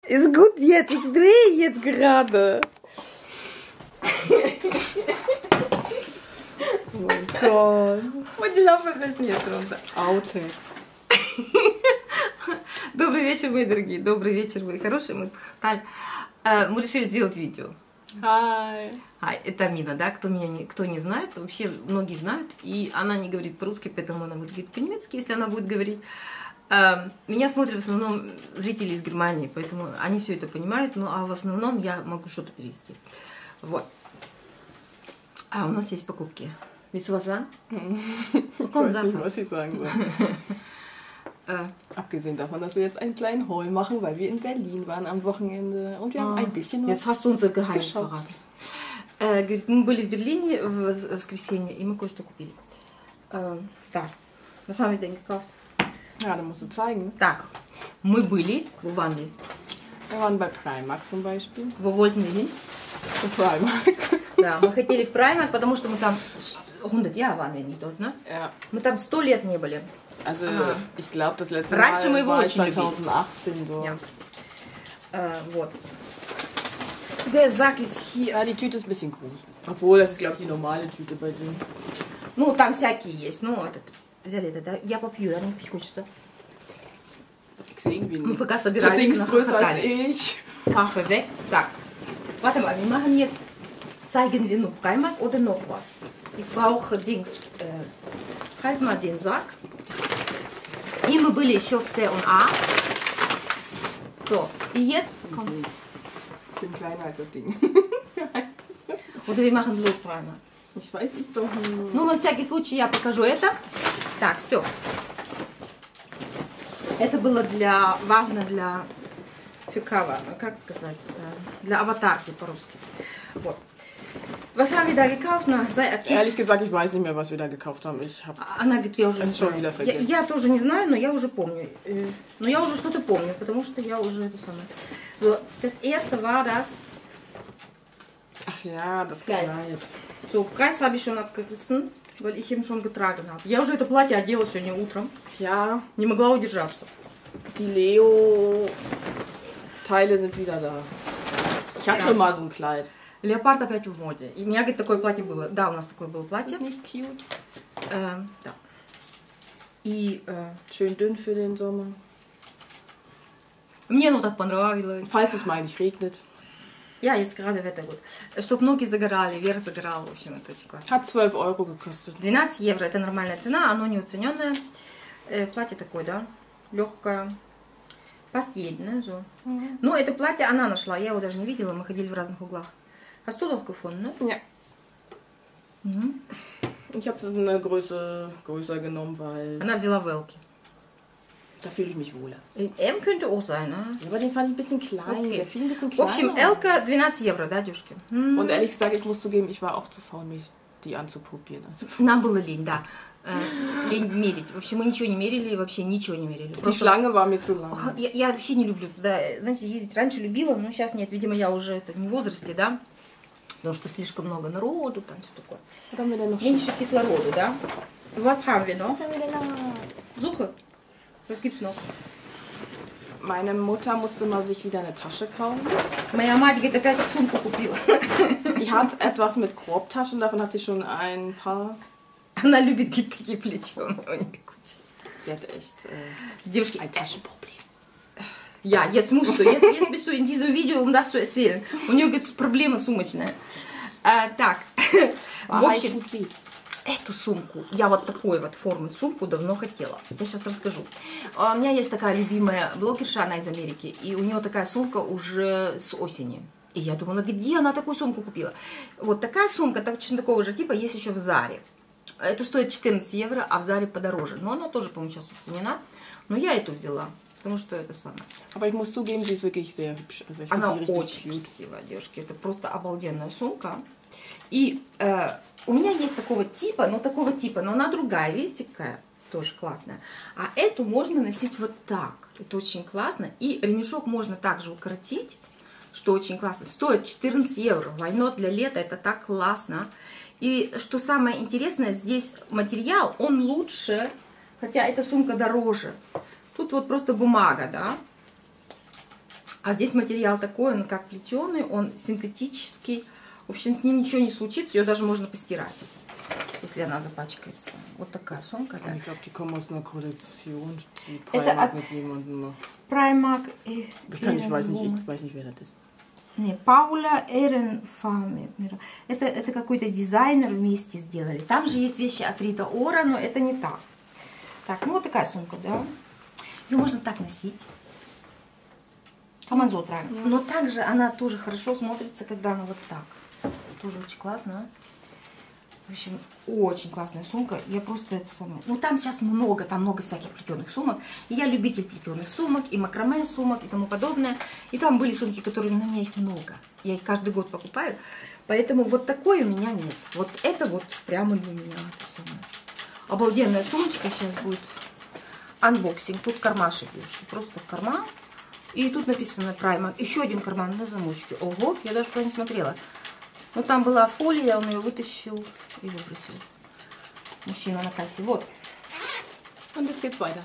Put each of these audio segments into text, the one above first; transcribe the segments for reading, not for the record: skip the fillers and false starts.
Ist gut jetzt, ich drehe jetzt gerade. Oh mein Gott. Вот лапа нет ровно. Outtakes. Добрый вечер, мои дорогие. Добрый вечер, мои хорошие. Мы решили сделать видео. Hi. Это Амина, да? Кто не знает, вообще многие знают. И она не говорит по-русски, поэтому она будет говорить по-немецки, если она будет говорить. Меня смотрят в основном жители из Германии, поэтому они все это понимают, ну а в основном я могу что-то перевести. Вот. А у нас есть покупки. Willst du was sagen? Ich weiß nicht, was ich sagen soll. Abgesehen davon, dass wir jetzt einen kleinen Haul machen, weil wir in Berlin waren am Wochenende und wir haben ein bisschen was Jetzt hast du unser Geheimnis verraten. Говорит, мы были в Берлине в воскресенье, и мы кое-что купили. Да. Was haben wir denn gekauft? Ja, dann musst du zeigen. Так, мы были, wo waren wir? Wir waren bei Primark zum Beispiel. Wo wollten wir hin? Zu Primark. Да, мы хотели в Primark, потому что мы там 100 Jahre waren wir nicht dort, ne? Ja. Мы там 100 лет не были. Also, ich glaube, das letzte Раньше мы Mal его war очень 2018 dort. Ja. Вот. Der Sack ist hier. Ja, die Tüte ist ein bisschen groß. Obwohl, das ist, glaube ich, die normale Tüte bei denen. Ну, там всякие есть. Ну, этот, взяли это, да? Я попью, да? Не пить хочется. Ich sehe irgendwie Мы nicht. пока Der собирались Ding ist на größer als Хохотале. ich. Kaffee weg. Так, warte mal, wir machen jetzt, zeigen wir nur Primark oder noch was? Ich brauche Dings, halt mal den Sack. И мы были еще в C&A. So, и jetzt, komm. Ich bin kleiner als das Ding. Oder wir machen bloß Primark. Ich weiß ich doch nicht. Ну, на всякий случай я покажу это. Так, все. Это было важно для Фикава, как сказать, для аватарки по-русски. Вот. Was haben wir da gekauft? Na, sei aktiv. Ehrlich gesagt, ich weiß nicht mehr, was wir da gekauft haben. Ich habe Она говорит, я уже не es schon знаю. wieder vergessen. Я тоже не знаю, но я уже помню. Но я уже что-то помню, потому что я уже это самое. So, das erste war das. Ach ja, das Kleid. Kleid. So, Preis habe ich schon abgerissen, weil ich ihn schon getragen habe. Я уже это платье одела сегодня утром. Ja, Не могла удержаться. die Leo-Teile sind wieder da. Ich hatte schon mal so ein Kleid. Леопард опять в моде. И у меня, говорит, такое платье было. Да, у нас такое было платье. Ist nicht cute. Да. И Schön dünn für den Sommer. мне ну так понравилось. Falls es mal nicht regnet. Я jetzt gerade Wetter gut. Чтоб ноги загорали, верх загорал. В общем, это очень классно. Hat 12 Euro gekostet. 12 евро. Это нормальная цена, оно не уцененное. Платье такое, да? Легкое. Постельное. So. Но это платье она нашла. Я его даже не видела. Мы ходили в разных углах. Hast du doch gefunden, ne? Ja. Ich habe eine Größe größer genommen, weil Она взяла в Элке. da fühle ich mich wohler. M könnte auch sein, ne? Ja, aber den fand ich ein bisschen klein. Okay. Der fiel ein bisschen В kleiner. общем, Элка 12 евро, да, девушки? Und ehrlich gesagt, ich muss zugeben, ich war auch zu faul, mich die anzuprobieren. Also, Нам было лень, да. Лень мерить. Вообще мы ничего не мерили, вообще ничего не мерили. die Schlange war mir zu lang. Я вообще не люблю туда, знаете, ездить. Раньше любила, но сейчас нет. Видимо, я уже это не в возрасте, да? Потому что слишком много народу, там все такое. Was haben wir denn noch? Меньше кислорода, да? Was haben wir noch? Was haben wir denn noch? Suche. Was gibt's noch? Meine Mutter musste mal sich wieder eine Tasche kaufen. Моя мать, говорит, опять сумку купила. Sie hat etwas mit Korbtaschen, davon hat sie schon ein paar. Она любит какие-то такие плетеные. Sie hat echt Девушки, ein Taschenproblem. Ja, jetzt musst du, jetzt bist du in diesem Video, um das zu erzählen. У нее, говорит, проблема сумочная. Так, в общем, эту сумку, я вот такой вот формы сумку давно хотела. Я сейчас расскажу. У меня есть такая любимая блогерша, она из Америки, и у нее такая сумка уже с осени. И я думала, где она такую сумку купила? Вот такая сумка, точно такого же типа, есть еще в Заре. Это стоит 14 евро, а в Заре подороже. Но она тоже, по-моему, сейчас уценена. Но я эту взяла. Потому что это самое. Aber ich muss zugeben, sie ist wirklich sehr hübsch. Also ich Она finde sie richtig очень cute. красивая, девушки. Это просто обалденная сумка. И у меня есть такого типа, но она другая. Видите, какая? Тоже классная. А эту можно носить вот так. Это очень классно. И ремешок можно также укоротить, что очень классно. Стоит 14 евро. Why not? Для лета это так классно. И что самое интересное, здесь материал, он лучше, хотя эта сумка дороже. Тут вот просто бумага, да. А здесь материал такой, он как плетеный, он синтетический. В общем, с ним ничего не случится, ее даже можно постирать, если она запачкается. Вот такая сумка. Да? Ich glaube, die kommen aus einer Kollektion, die Primark mit jemandem macht. Primark. Ich weiß nicht, wer das ist. Не, Пауля Эренфаме. Это какой-то дизайнер вместе сделали. Там же есть вещи от Рита Ора, но это не так. Так, ну вот такая сумка, да. Ее можно так носить. Амазон, правильно. Но также она тоже хорошо смотрится, когда она вот так. Тоже очень классно. В общем, очень классная сумка. Я просто это самое. Ну там сейчас много, там много всяких плетеных сумок. И я любитель плетеных сумок, и макраме сумок, и тому подобное. И там были сумки, которые, на меня их много. Я их каждый год покупаю. Поэтому вот такой у меня нет. Вот это вот прямо для меня. Это самое. Обалденная сумочка сейчас будет. Анбоксинг. Тут кармашек есть. Просто карман. И тут написано Primark. Еще один карман на замочке. Ого, я даже не смотрела. Но там была фолия, он ее вытащил и выбросил. Мужчина на кассе. Вот. Und es geht weiter.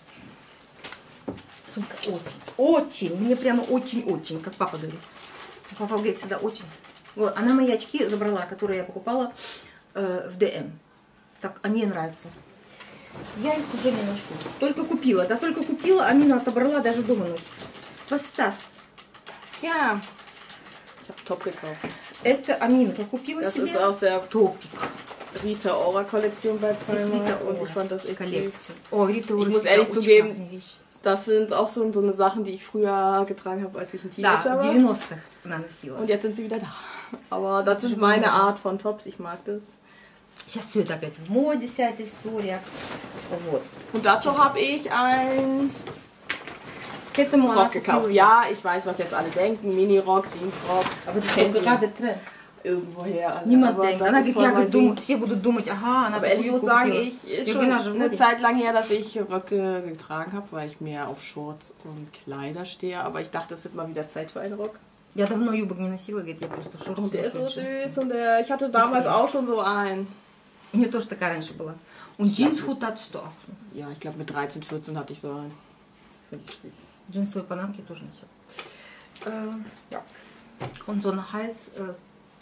Сумка очень. Мне прямо очень-очень, как папа говорит. Папа говорит всегда очень. Вот, она мои очки забрала, которые я покупала в ДМ. Так, они ей нравятся. Я их уже не ношу. Только купила. Да только купила, а Мина отобрала, даже дома носит. Was ist das? Ja. Ich habe Top gekauft. Это Аминка купила das себе. Das ist aus der Топик. Rita Ora Kollektion bei Primark und ich fand das echt süß. Oh, Rita Ora. Ich muss ehrlich zugeben, das sind auch so eine Sachen, die ich früher getragen habe, als ich ein Teenager war. 90-х она носила. Und jetzt sind sie wieder da. Aber das ist meine Art von Tops, ich mag das. Сейчас все это опять в моде, вся эта история. Вот. Und dazu habe ich ein Rock gekauft. Ja, ich weiß, was jetzt alle denken. Mini-Rock, Jeans-Rock. Aber das ist gerade Trend. Irgendwoher. Niemand denkt. Она говорит, я думаю, все будут думать, ага, она aber ehrlich muss sagen, ist schon eine Zeit lang her, dass ich Röcke getragen habe, weil ich mehr auf Shorts und Kleider stehe. Aber ich dachte, es wird mal wieder Zeit für einen Rock. Я давно юбок не носила, говорит, я просто шорты. Und der ist so süß und ich hatte damals auch schon so einen. У меня тоже такая раньше была. Und Jeans-Hut hattest du auch? Ja, ich glaube mit 13, 14 hatte ich so einen. Джинсовые панамки тоже носила. Ja. Und so eine Halsband.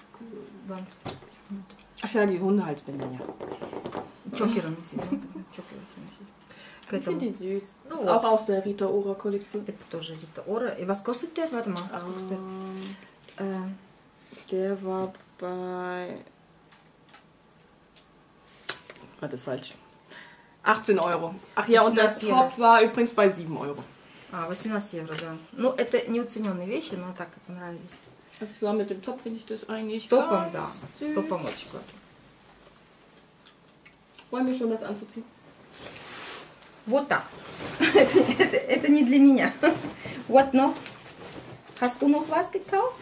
Ach ja, die Hundehalsbänder, ja. Чокеры носила. Ich finde die süß. Das ist auch aus der Rita Ora Kollektion. Это тоже Rita Ora. И was kostet der? Warte mal. Der war bei... Warte, falsch. 18 Euro. Ach ja, und das Top war übrigens bei 7 Euro. А, 18 евро, да. Ну, это неуцененные вещи, но так как нравились. Also zusammen mit dem Top finde ich das eigentlich С топом, да. С топом очень классно. Freue mich schon, das anzuziehen. Вот так. Это не для меня. Вот, но. Hast du noch was gekauft?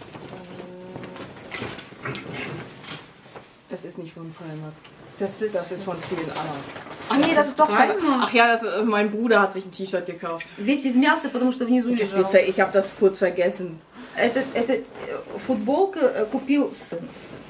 Das ist nicht von Primark. Das ist von C&A. Ach nee, das ist doch Primark. Ach ja, mein Bruder hat sich ein T-Shirt gekauft. Весь измялся, потому что внизу лежал. Ich habe das kurz vergessen. Это футболка купил сын.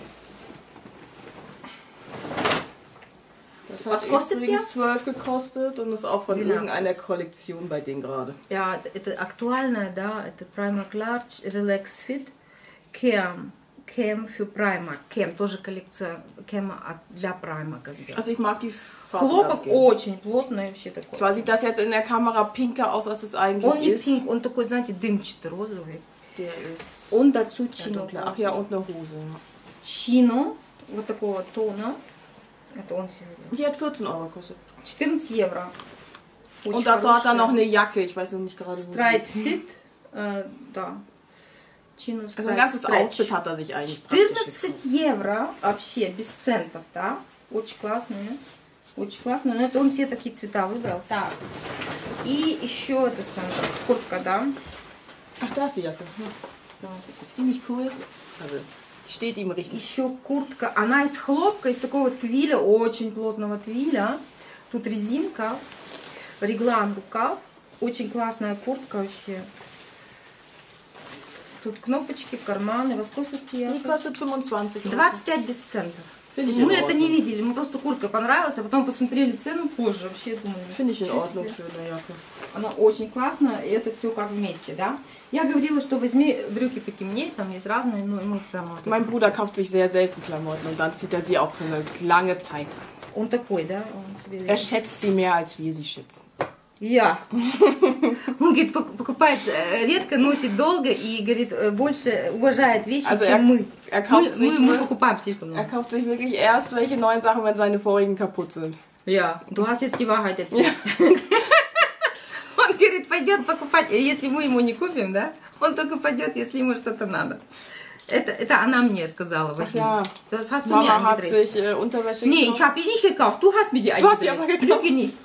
Das hat übrigens 12 gekostet und ist auch von irgendeiner Kollektion bei denen gerade. Ja, это актуальная, да, это Primark Large, Relax Fit, Cam für Primark. Cam тоже коллекция Cam для Primark. Also ich mag die Farbe. Хлопок очень плотный вообще такой. Zwar sieht das jetzt in der Kamera pinker aus, als es eigentlich он ist. Pink, он такой, знаете, дымчатый, розовый. Der ist. Und dazu Chino. Ach ja, und eine Hose. Chino, вот такого тона. Это он сегодня. Die hat 14 Euro gekostet. 14 евро. Очень und dazu hat er noch eine Jacke, ich weiß noch nicht gerade wo. Stride Fit, да. Chino Also ein ganzes Outfit hat er sich eigentlich 14 евро вообще, без центов, да? Очень классные. Очень классно. Но это он все такие цвета выбрал. Так. И еще это самое, куртка, да? Ach, da ist die Jacke. Ja. Ist ziemlich cool. Also, steht ihm richtig. Еще куртка. Она из хлопка, из такого твиля, очень плотного твиля. Тут резинка. Реглан рукав. Очень классная куртка вообще. Тут кнопочки, карманы. Was kostet die? Die kostet 25 Euro. 25 без центов. Мы это не видели, мы просто куртка понравилась, а потом посмотрели цену позже. Вообще думали. Finde ich in Ordnung für eine Jacke. Она очень классная, и это все как вместе, да? Я говорила, что возьми брюки потемнее, там есть разные, но мы прямо... Mein Bruder kauft sich sehr selten Klamotten und dann zieht er sie auch für eine lange Zeit. Он такой, да? Er schätzt sie mehr, als wir sie schätzen. Я. Он, говорит, покупает редко, носит долго и, говорит, больше уважает вещи, чем мы. Мы покупаем слишком много. Er kauft sich wirklich erst welche neuen Sachen, wenn seine vorigen kaputt sind. Ja, du hast jetzt die Wahrheit erzählt. Он, говорит, пойдет покупать, если мы ему не купим, да? Он только пойдет, если ему что-то надо. Это она мне сказала. Ja. Das hast du Mama mir hat sich Unterwäsche Nee, ich habe ihr nicht gekauft. Du hast mir die eingedreht. Du hast sie aber gekauft. nicht.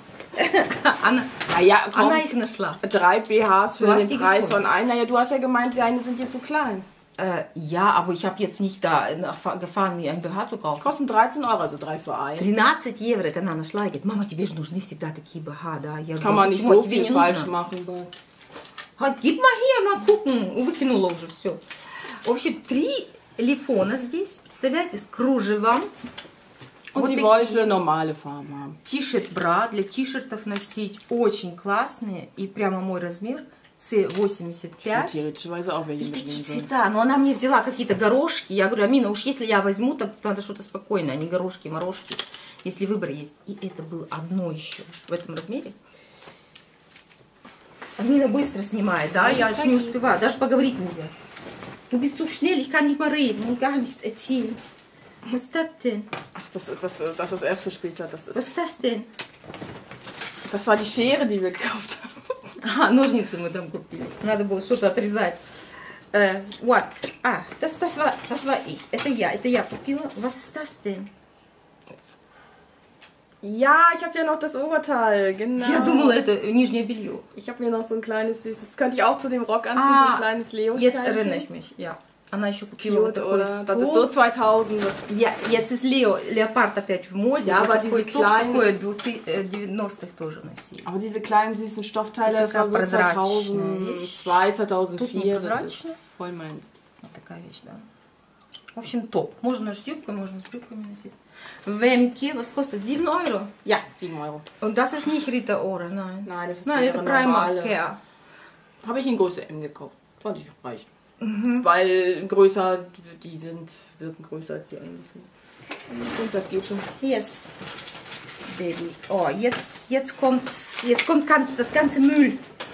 Она их нашла. 3 BHs für den Preis von einer. Ja, du hast ja gemeint, deine sind dir zu klein. Ja, aber ich habe jetzt nicht da gefahren, mir ein BH zu kaufen. Kosten 13 Euro, also 3 für 1. 13 евро, это она нашла и говорит, мама, тебе же нужны всегда такие BH, да? Я Kann man nicht so viel falsch machen. Gib mal hier, mal gucken. Выкинула уже все. В общем, 3 лифона здесь, представляете, с кружевом. Und sie wollte normale Farben haben. T-shirt-бра для t-shirtов носить. Очень классные. И прямо мой размер. C85. Theoretischerweise auch welche и такие цвета. Но она мне взяла какие-то горошки. Я говорю, Амина, уж если я возьму, то надо что-то спокойное, а не горошки, морожки. Если выбор есть. И это было одно еще в этом размере. Амина быстро снимает, да? Я еще не успеваю. Даже поговорить нельзя. Du bist so schnell, ich kann nicht mal reden und gar nichts erzählen. Was ist das denn? Ach, das ist erst zu spät. Was ist das denn? Das war die Schere, die wir gekauft haben. Ага, ножницы мы там купили. Надо было что-то отрезать. Вот. Das war ich. Это я купила. Was ist das denn? Ja, ich habe ja noch das Oberteil, genau. Я думала, это нижнее белье. Ich habe mir noch so ein kleines süßes, das könnte ich auch zu dem Rock anziehen, so ein kleines Leo-Teil. Jetzt erinnere ich mich, ja. Она еще купила вот такой. Oder? Das ist so 2000. Jetzt ist Leopard опять в моде. Ja, aber diese kleinen... Такое 90-х тоже носили. Aber diese kleinen süßen Stoffteile, das war so 2002, 2004. Das ist voll meins. Вот такая вещь, да. В общем, топ. Можно с юбкой, можно с брюками носить. В МК, was kostet? 7 Euro? Ja, 7 Euro. Und das ist nicht Rita Ora, nein. Nein, das ist это Primark, ja. Habe ich in Größe M gekauft. Fand ich reich. Weil größer, wirken größer als die eigentlich sind. Und das geht schon. Yes, Baby. Oh, jetzt kommt das ganze Müll.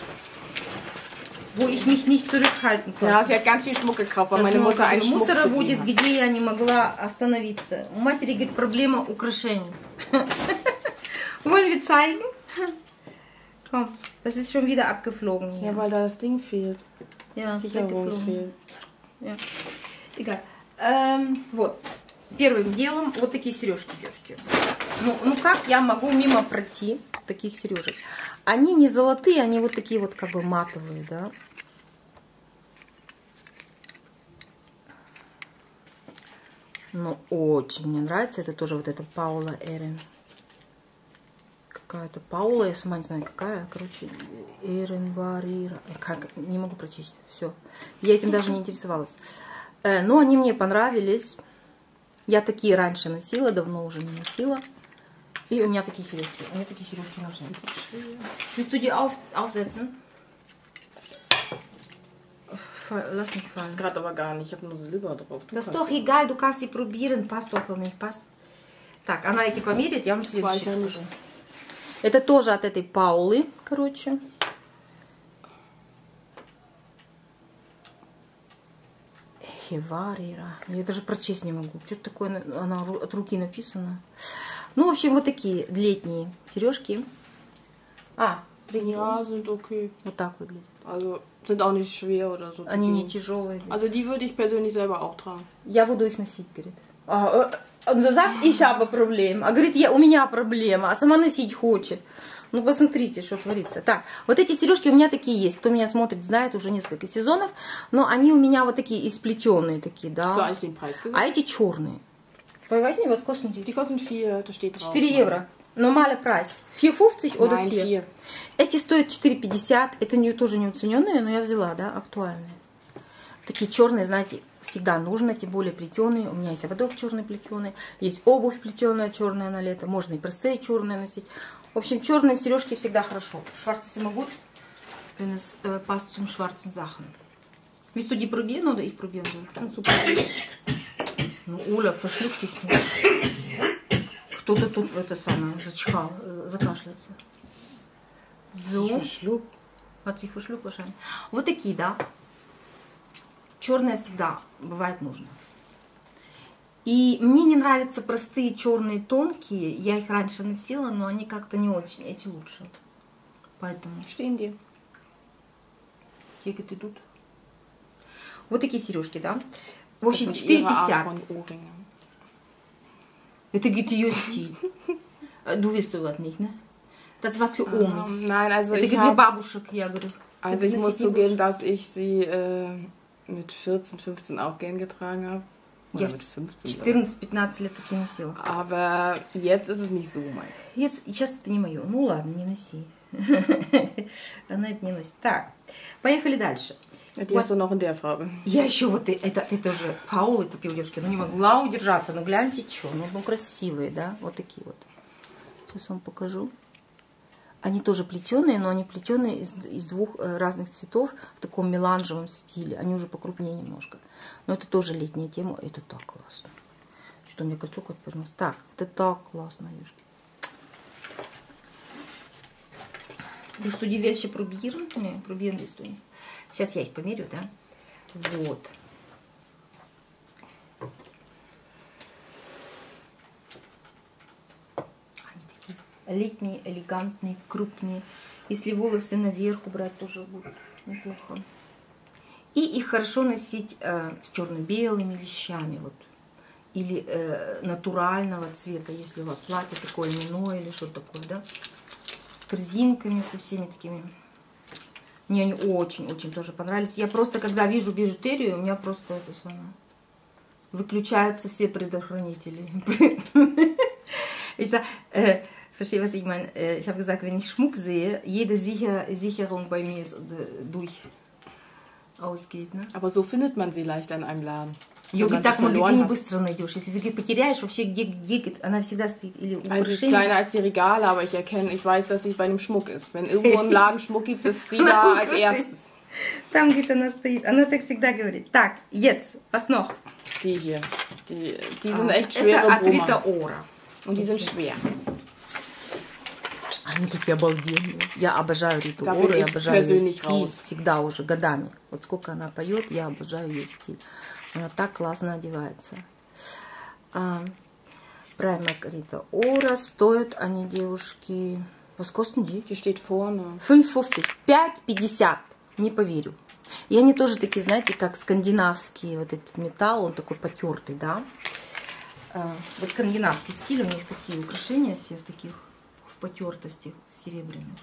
Wo ich mich nicht zurückhalten konnte. Ja, sie hat ganz viel Schmuck gekauft, weil meine Mutter einen Schmuck мусора будет, где я не могла остановиться. У матери, говорит, проблема украшений. Wollen wir zeigen? Komm, das ist schon wieder abgeflogen hier. Ja, weil da das Ding fehlt. Ja, Sicherung fehlt. Ja. Egal. Вот. Первым делом вот такие сережки, девушки. Ну как я могу мимо пройти таких сережек? Они не золотые, они вот такие вот как бы матовые, да. Но очень мне нравится. Это тоже вот эта Паула Эрен. Какая-то Паула, я сама не знаю какая. Короче, Эрен Варира. Как? Не могу прочесть. Все. Я этим даже не интересовалась. Но они мне понравились. Я такие раньше носила, давно уже не носила. И у меня такие сережки. У меня такие сережки нужны. Willst du die aufsetzen? Lass mich fallen. Das gerade aber gar nicht. Ich habe nur Silber drauf. Das ist doch egal, du kannst sie probieren. Passt doch oder nicht passt. Так, она эти померит, я вам следующий покажу. Это тоже от этой Паулы, короче. Хеварира. Я даже прочесть не могу. Что-то такое, она от руки написана. Ну, в общем, вот такие летние сережки. Ja, sind okay. Вот так выглядит. Also sind auch nicht schwer oder so. Они не тяжелые. Also die würde ich persönlich selber auch tragen. Я буду их носить, говорит. Он sagt, ich habe Problem. А говорит, у меня проблема. А сама носить хочет. Ну, посмотрите, что творится. Так, вот эти сережки у меня такие есть. Кто меня смотрит, знает уже несколько сезонов. Но они у меня вот такие исплетенные такие, да. А эти черные. Возьми, вот костные. Die kosten 4, da steht drauf. 4 евро. Нормальный прайс. 4,50 oder 4? Эти стоят 4,50. Это тоже не уцененные, но я взяла, да, актуальные. Такие черные, знаете, всегда нужно, тем более плетеные. У меня есть ободок черный плетеный, есть обувь плетеная черная на лето. Можно и простые черные носить. В общем, черные сережки всегда хорошо. Schwarze sind immer gut, wenn es passt zum schwarzen Sachen. Willst du die probieren oder ich probieren soll? Dann super. Ну, Оля, verschluck dich nicht. Кто-то тут это самое зачихал, закашляется. So. Hat sich verschluckt wahrscheinlich. Вот такие, да. Черное всегда бывает нужно. И мне не нравятся простые черные тонкие. Я их раньше носила, но они как-то не очень. Эти лучше. Поэтому. Stehen die. Тикет идут. Вот такие сережки, да? В общем, 4,50. Это, говорит, ее стиль. Du wirst sowas nicht, ne? Das ist was für Omis. Nein, also это для бабушек, я говорю. Also ich muss zugeben, dass ich sie mit 14, 15 auch gern getragen habe. Oder mit 15. 14-15 лет такие носила. Aber jetzt ist es nicht so mein. Сейчас это не мое. Ну ладно, не носи. Она это не носит. Так, поехали дальше. Die hast du noch in der Farbe. Я еще вот это тоже Паула купил, девушки. Ну не могла удержаться. Ну гляньте, что. Ну красивые, да? Вот такие вот. Сейчас вам покажу. Они тоже плетеные, но они плетеные из двух разных цветов в таком меланжевом стиле. Они уже покрупнее немножко. Но это тоже летняя тема. Это так классно. Что у меня кольцо как повернулось. Так, это так классно, девушки. Bist du die welche probieren? Ne, probieren willst du nicht. Сейчас я их померю, да? Вот. Они такие летние, элегантные, крупные. Если волосы наверх убрать, тоже будет неплохо. И их хорошо носить с черно-белыми вещами. Вот. Или натурального цвета, если у вас платье такое льняное или что-то такое, да? С корзинками, со всеми такими. Мне они очень-очень тоже понравились. Я просто, когда вижу бижутерию, у меня просто это самое. Выключаются все предохранители. Verstehe, was ich meine? Ich habe gesagt, wenn ich Schmuck sehe, jede Sicherung bei mir ist ausgeht. Ne? Aber so findet man sie leicht an einem Laden. Ее так в магазине быстро найдешь. Если ты потеряешь, вообще где она всегда стоит. Или also sie ist kleiner als die Regale, aber ich weiß, dass sie bei einem Schmuck ist. Wenn irgendwo im Laden Schmuck gibt, ist sie da als erstes. Там где-то она стоит. Она так всегда говорит. Так, jetzt, was noch? Die hier. Die sind echt schwere Boma. Und die sind schwer. Они такие обалденные. Я обожаю Риту Ора, я обожаю ее стиль. Всегда уже, годами. Вот сколько она поет, я обожаю ее стиль. Она так классно одевается. Primark Rita Ora стоят они, девушки... Was kosten die? Die steht vorne. 5,50. 5,50. Не поверю. И они тоже такие, знаете, как скандинавский вот этот металл, он такой потертый, да? Вот скандинавский стиль, у них такие украшения все в таких, в потертостях серебряных.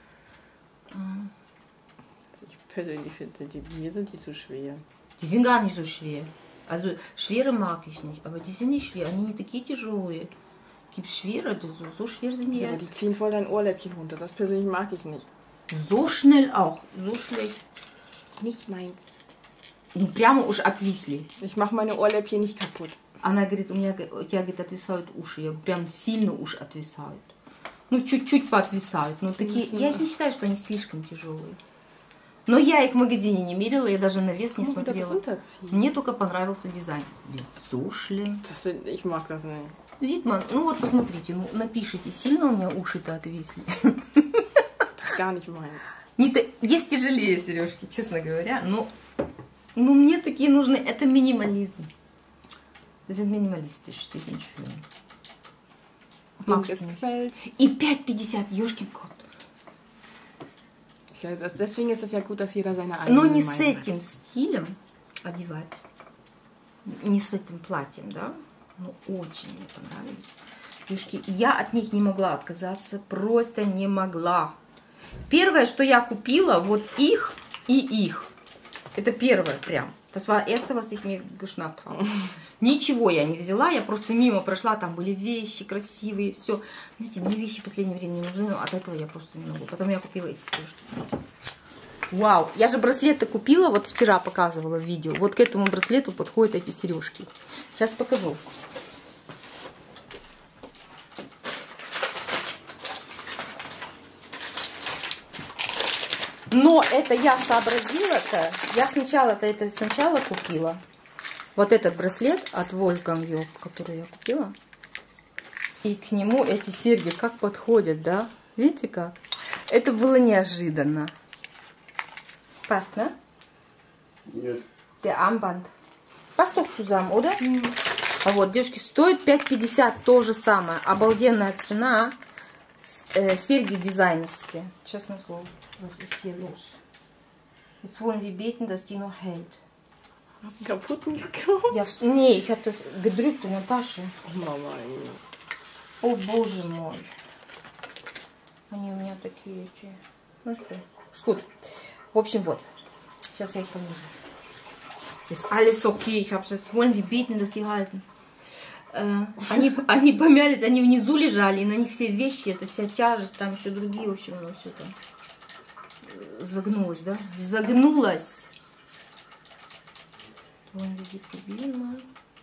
Ich persönlich finde, mir sind die zu schwer. Die sind gar nicht so schwer. Also schwere mag ich nicht, aber die sind nicht schwer. Они не такие тяжелые. Gibt schwere, so schwer sind die ja, aber die ziehen voll dein Ohrläppchen runter. Das persönlich mag ich nicht. So schnell auch, so schlecht. Nicht meins. Ну прямо уж отвисли. Ich mache meine Ohrläppchen nicht kaputt. Она говорит, у тебя говорит, отвисают уши. Я говорю, прям сильно уж отвисают. Ну чуть-чуть поотвисают. Но такие, я не считаю, что они слишком тяжелые. Но я их в магазине не мерила, я даже на вес не смотрела. Мне только понравился дизайн. Сушли. Ich mag das nicht. Зитман, ну вот посмотрите, ну напишите, сильно у меня уши-то отвисли. Das gar nicht mein. Есть тяжелее сережки, честно говоря, но мне такие нужны. Это минимализм. Das sind minimalistisch, die sind schön. И 5,50, ёшкин кот. Deswegen ist es ja gut, dass jeder seine eigene Но не с этим стилем одевать, не с этим платьем, да? Ну, очень мне понравились. Девушки, я от них не могла отказаться, просто не могла. Первое, что я купила, вот их и их. Это первое прям. Das war erste, was ich mir geschnappt habe. Ничего я не взяла, я просто мимо прошла, там были вещи красивые, все. Знаете, мне вещи в последнее время не нужны, но от этого я просто не могу. Потом я купила эти сережки. Вау, я же браслеты купила, вот вчера показывала в видео. Вот к этому браслету подходят эти сережки. Сейчас покажу. Но это я сообразила-то. Я сначала купила. Вот этот браслет от Wolfgang, который я купила. И к нему эти серьги как подходят, да? Видите как? Это было неожиданно. Passt, ne? Нет. Der Armband. Passt doch zusammen, oder? А вот, девушки, стоит 5,50, то же самое. Обалденная цена. Серьги дизайнерские. Честное слово. Was ist hier los? Jetzt wollen wir beten, dass die noch hält. Hast du einen kaputten gekauft? Nee, ich habe das gedrückt in der Tasche. Mama, О, боже мой. Они у меня такие эти. Ну все. Gut. В общем, вот. Сейчас я их померю. Ist alles okay. Ich habe jetzt wollen wir beten, dass die halten. Они помялись, они внизу лежали, и на них все вещи, это вся тяжесть, там еще другие, в общем, оно все там загнулось, да? Загнулось. Wollen wir die probieren mal?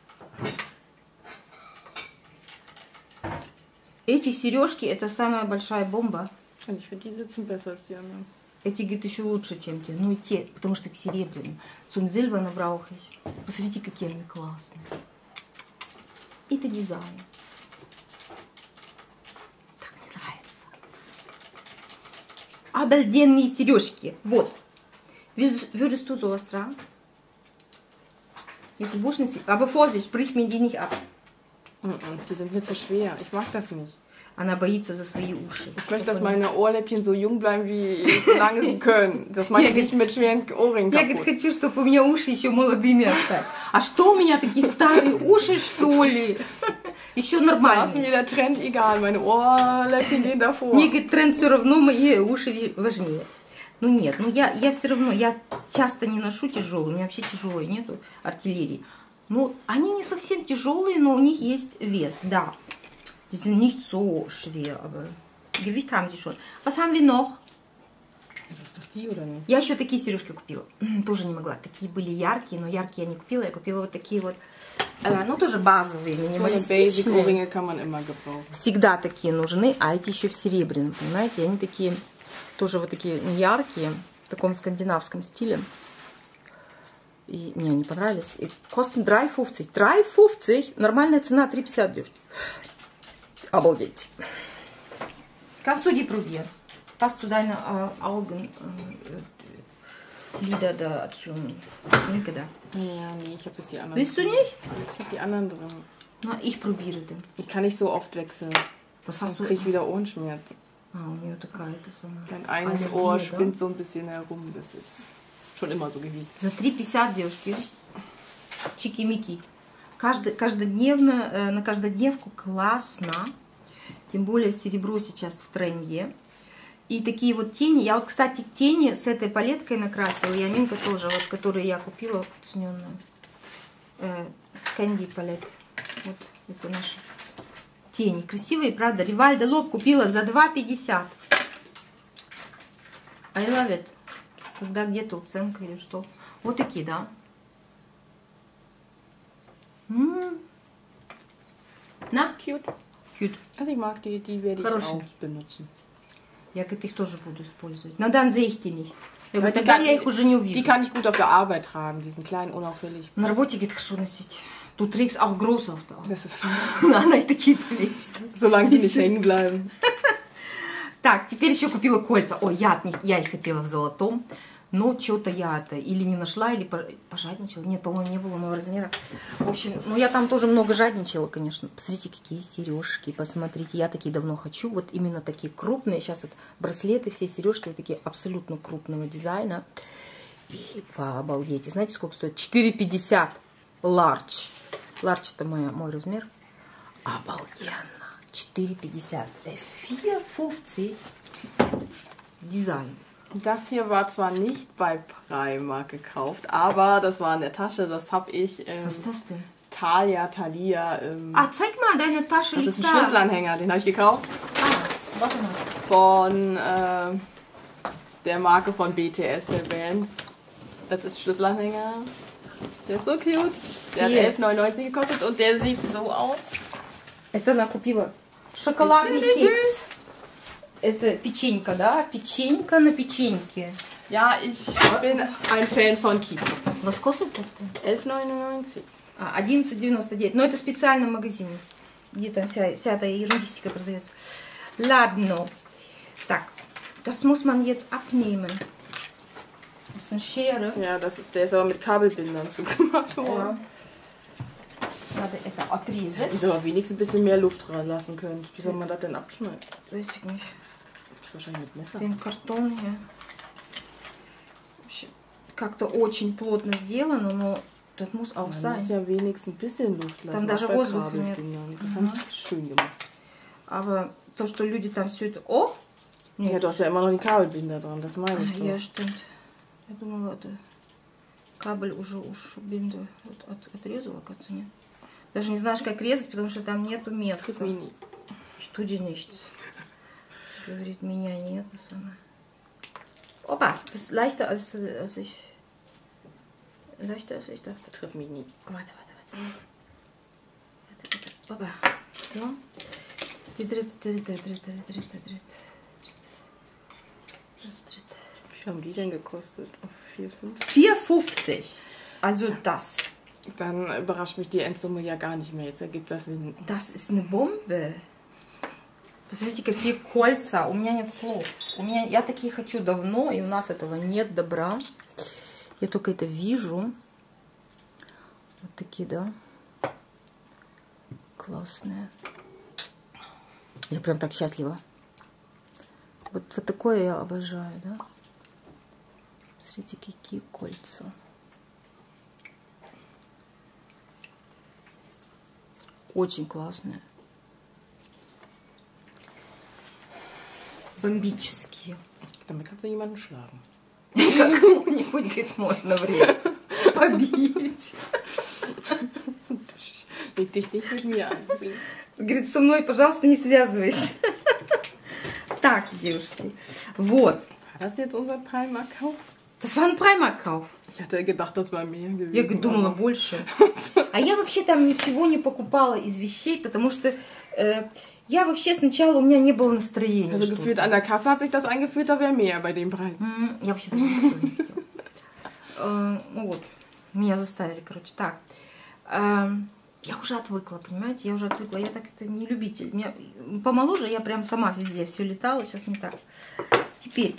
Эти сережки это самая большая бомба. Ich finde, die sitzen besser als die anderen. Эти, говорит, еще лучше, чем те. Ну и те, потому что их серебряные. Zum Silbernen brauche ich. Посмотрите, какие они классные. Это дизайн. Так мне нравится. Обалденные сережки. Вот. Würdest du sowas tragen? Jetzt будешь носить. Aber Vorsicht, brich mir die nicht ab. Die sind mir zu schwer. Ich mag das nicht. Она боится за свои уши. Ich möchte, dass meine Ohrläppchen so jung bleiben, wie solange sie können. Das mache ich nicht mit schweren Ohrringen kaputt. Я хочу, чтобы у меня уши еще молодыми остались. А что у меня такие старые уши, что ли? Еще нормально. Da ist mir der Trend egal. Meine Ohrläppchen gehen davor. Мне, говорит, тренд все равно, мои уши важнее. Ну нет, ну я все равно, я часто не ношу тяжелые, у меня вообще тяжелой нету артиллерии. Ну, они не совсем тяжелые, но у них есть вес, да. Die sind nicht so schwer, aber Gewicht haben die schon. Was haben wir noch? Das ist doch die, oder nicht? Я еще такие сережки купила. Тоже не могла. Такие были яркие, но яркие я не купила. Я купила вот такие вот, ну тоже базовые, минималистичные. Kann man immer gebrauchen. Всегда такие нужны, а эти еще в серебряном, понимаете? Они такие, тоже вот такие яркие, в таком скандинавском стиле. И мне они понравились. И kosten 3,50. 3,50? Нормальная цена 3,50, девушки. Обалдеть. Kannst du die probieren? Passt zu deinen Augenlider da zu Milke da? Ja, nee, ich habe jetzt die anderen. Willst du nicht? Ich habe die anderen drin. Na, ich probiere den. Ich kann nicht so oft wechseln. Was hast du? Krieg ich wieder Ohrenschmerzen. Ah, у нее такая это самая. Dein eines Ohr spinnt so ein bisschen herum. Das ist schon immer so gewesen. За 3,50, девушки. Чики-мики. Каждодневно, на каждодневку классно. Тем более серебро сейчас в тренде. И такие вот тени. Я вот, кстати, тени с этой палеткой накрасила. И Аминка тоже, вот, которую я купила, оцененную. Candy палет. Вот это наши тени. Красивые, правда? Rival de Lob купила за 2,50. I love it. Когда где-то уценка или что. Вот такие, да? Na? Cute. Cute. Also ich mag die werde ich auch benutzen. Я их тоже буду использовать. Но dann sehe ich die nicht. Тогда я их уже не увижу. Die kann ich gut auf der Arbeit tragen. Die sind klein, unauffällig. На работе geht хорошо носить. Du trägst auch groß auf der Arbeit. Das ist Она и такие тrägst. Solange sie nicht hängen bleiben. Так, теперь еще купила кольца. Ой, я их хотела в золотом. Но что-то я это или не нашла, или пожадничала. Нет, по-моему, не было моего размера. В общем, ну я там тоже много жадничала, конечно. Посмотрите, какие сережки. Посмотрите, я такие давно хочу. Вот именно такие крупные. Сейчас вот браслеты, все сережки вот такие абсолютно крупного дизайна. И обалдеть. Знаете, сколько стоит? 4,50. Large. Large это мой размер. Обалденно. 4,50. 4,50. Дизайн. Das hier war zwar nicht bei Primark gekauft, aber das war in der Tasche. Das habe ich Was ist das denn? Thalia. Zeig mal deine Tasche. Das ist ein Schlüsselanhänger, den habe ich gekauft. Warte mal. Von der Marke von BTS, der Band. Das ist Schlüsselanhänger. Der ist so cute. Der hat 11,99 gekostet und der sieht so aus. Это она купила шоколадный кекс. Это печенька, да? Печенька на печеньке. Ja, ich bin ein Fan von Kiko. Was kostet это? 11,99. 11,99. Но это в специальном магазине, где там вся эта ерундистика продается. Ладно. Так, das muss man jetzt abnehmen. Das ist eine Schere. Ja, der ist aber mit Kabelbindern zugemacht worden. Ja. Надо это отрезать. Wieso aber wenigstens ein bisschen mehr Luft ranlassen können. Wie soll man das denn abschneiden? Weiß ich nicht. Das ist wahrscheinlich mit Messer. Den Karton hier. Как-то очень плотно сделано, но das muss auch sein. Man muss ja wenigstens ein bisschen Luft lassen. Там даже воздуха нет. Das haben sie schön gemacht. Aber то, что люди там все это... О! Нет. Ja, du hast ja immer noch die Kabelbinder dran, das meine ich doch. Ja, stimmt. Я думала, это кабель уже Binder отрезала, кажется, нет. Даже не знаешь, как резать, потому что там нету места. Что nichts. Говорит, меня нет. Опа, das ist leichter als ich. Leichter als ich dachte. Triff mich nie. Warte. Опа. So. Die dritte. Wie haben die denn gekostet? 4,50. Also das. Dann überrascht mich die Endsumme ja gar nicht mehr. Jetzt ergibt das Sinn. Das ist eine Bombe. Посмотрите, какие кольца. У меня нет слов. Я такие хочу давно, и у нас этого нет добра. Я только это вижу. Вот такие, да? Классные. Я прям так счастлива. Вот такое я обожаю, да? Смотрите, какие кольца. Очень классные. Бомбические. Damit kannst du jemanden schlagen. Кому-нибудь можно врезать. Побить. Leg dich nicht mit mir an. Говорит, со мной, пожалуйста, не связывайся. Так, девушки. Вот. War das jetzt unser Primark-Kauf? Das war ein Primark-Kauf. Ich hatte gedacht, das war mehr gewesen. Я думала больше. А я вообще там ничего не покупала из вещей, потому что я вообще сначала, у меня не было настроения. Also gefühlt an der Kasse hat sich das angefühlt, da wäre mehr bei dem Preis. Я вообще даже не хотела. Ну вот, меня заставили, короче. Так, я уже отвыкла, понимаете, я уже отвыкла. Я так это не любитель. Помоложе я прям сама везде все летала, сейчас не так. Теперь.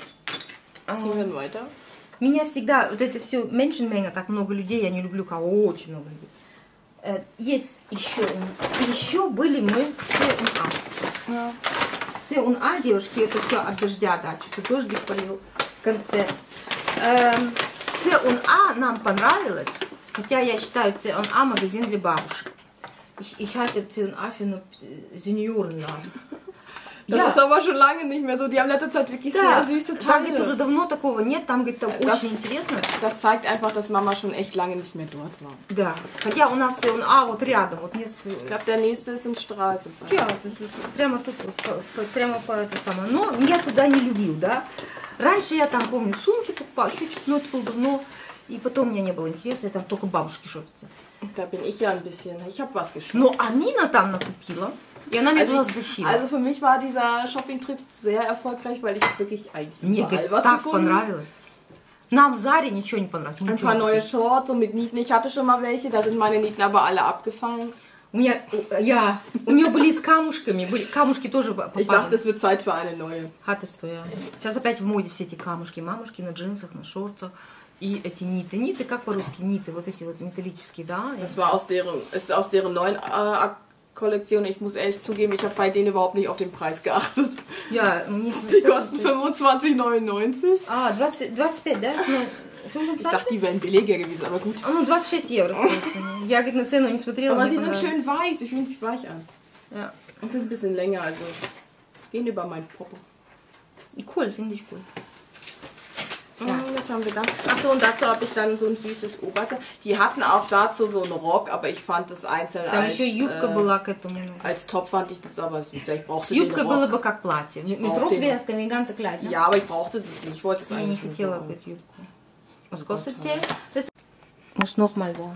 Меня всегда, вот это все, Menschenmenge, так много людей, я не люблю, кого очень много людей. Есть еще были мы в C&A. C&A, девушки, это все от дождя, да, что-то дождик полил в конце. В C&A нам понравилось, хотя я считаю C&A магазин для бабушек. Ich halte C&A für einen Seniorenladen. Das ist aber schon lange nicht mehr so. Die haben letzte Zeit wirklich sehr süße Teile. Там уже давно такого нет, там, говорит, там очень интересно. Das zeigt einfach, dass Mama schon echt lange nicht mehr dort war. Да, хотя у нас C&A вот рядом, вот несколько... Ich glaube, der nächste ist in Strahl zum Beispiel. Прямо тут, прямо по это самое. Но я туда не любил, да. Раньше я там, помню, сумки покупала, чуть-чуть, но это было давно. И потом мне не было интересно, я там только бабушки шопятся. Da bin ich ja ein bisschen, ich habe was geschafft. Но Амина там накупила. И она мне туда затащила. Also für mich war dieser Shopping-Trip sehr erfolgreich, weil ich wirklich eigentlich überall was так gefunden. Понравилось. Нам в Заре ничего не понравилось. Ein paar neue Shorts so mit Nieten. Ich hatte schon mal welche, da sind meine Nieten aber alle abgefallen. У нее были с камушками, камушки тоже попали. Ich dachte, es wird Zeit für eine neue. Hattest du, ja. Сейчас опять в моде все эти камушки, мамушки на джинсах, на шортах. И эти ниты. Ниты, как по-русски? Ниты, вот эти вот металлические, да? Das war ist aus deren neuen Kollektion. Ich muss ehrlich zugeben, ich habe bei denen überhaupt nicht auf den Preis geachtet. Ja, die kosten 25,99. Ah, 25, да? 25? Ich dachte, die wären billiger gewesen, aber gut. Ну, 26 евро. Я, говорит, на цену не смотрела. Aber sie sind schön weich, ich fühle sich weich an. Ja. Und sind ein bisschen länger, also gehen über meinen Popo. Cool, finde ich cool. Ja. was haben wir dann? Achso, und dazu habe ich dann so ein süßes Oberteil. Die hatten auch dazu so einen Rock, aber ich fand das einzeln als Top fand ich das aber süß. Ich brauchte den Rock. Было бы как платье. Mit Rockвесками, ganze Kleid. Ja, aber ich brauchte das nicht. Ich wollte es eigentlich nicht. Was kostet der? Das muss nochmal sagen.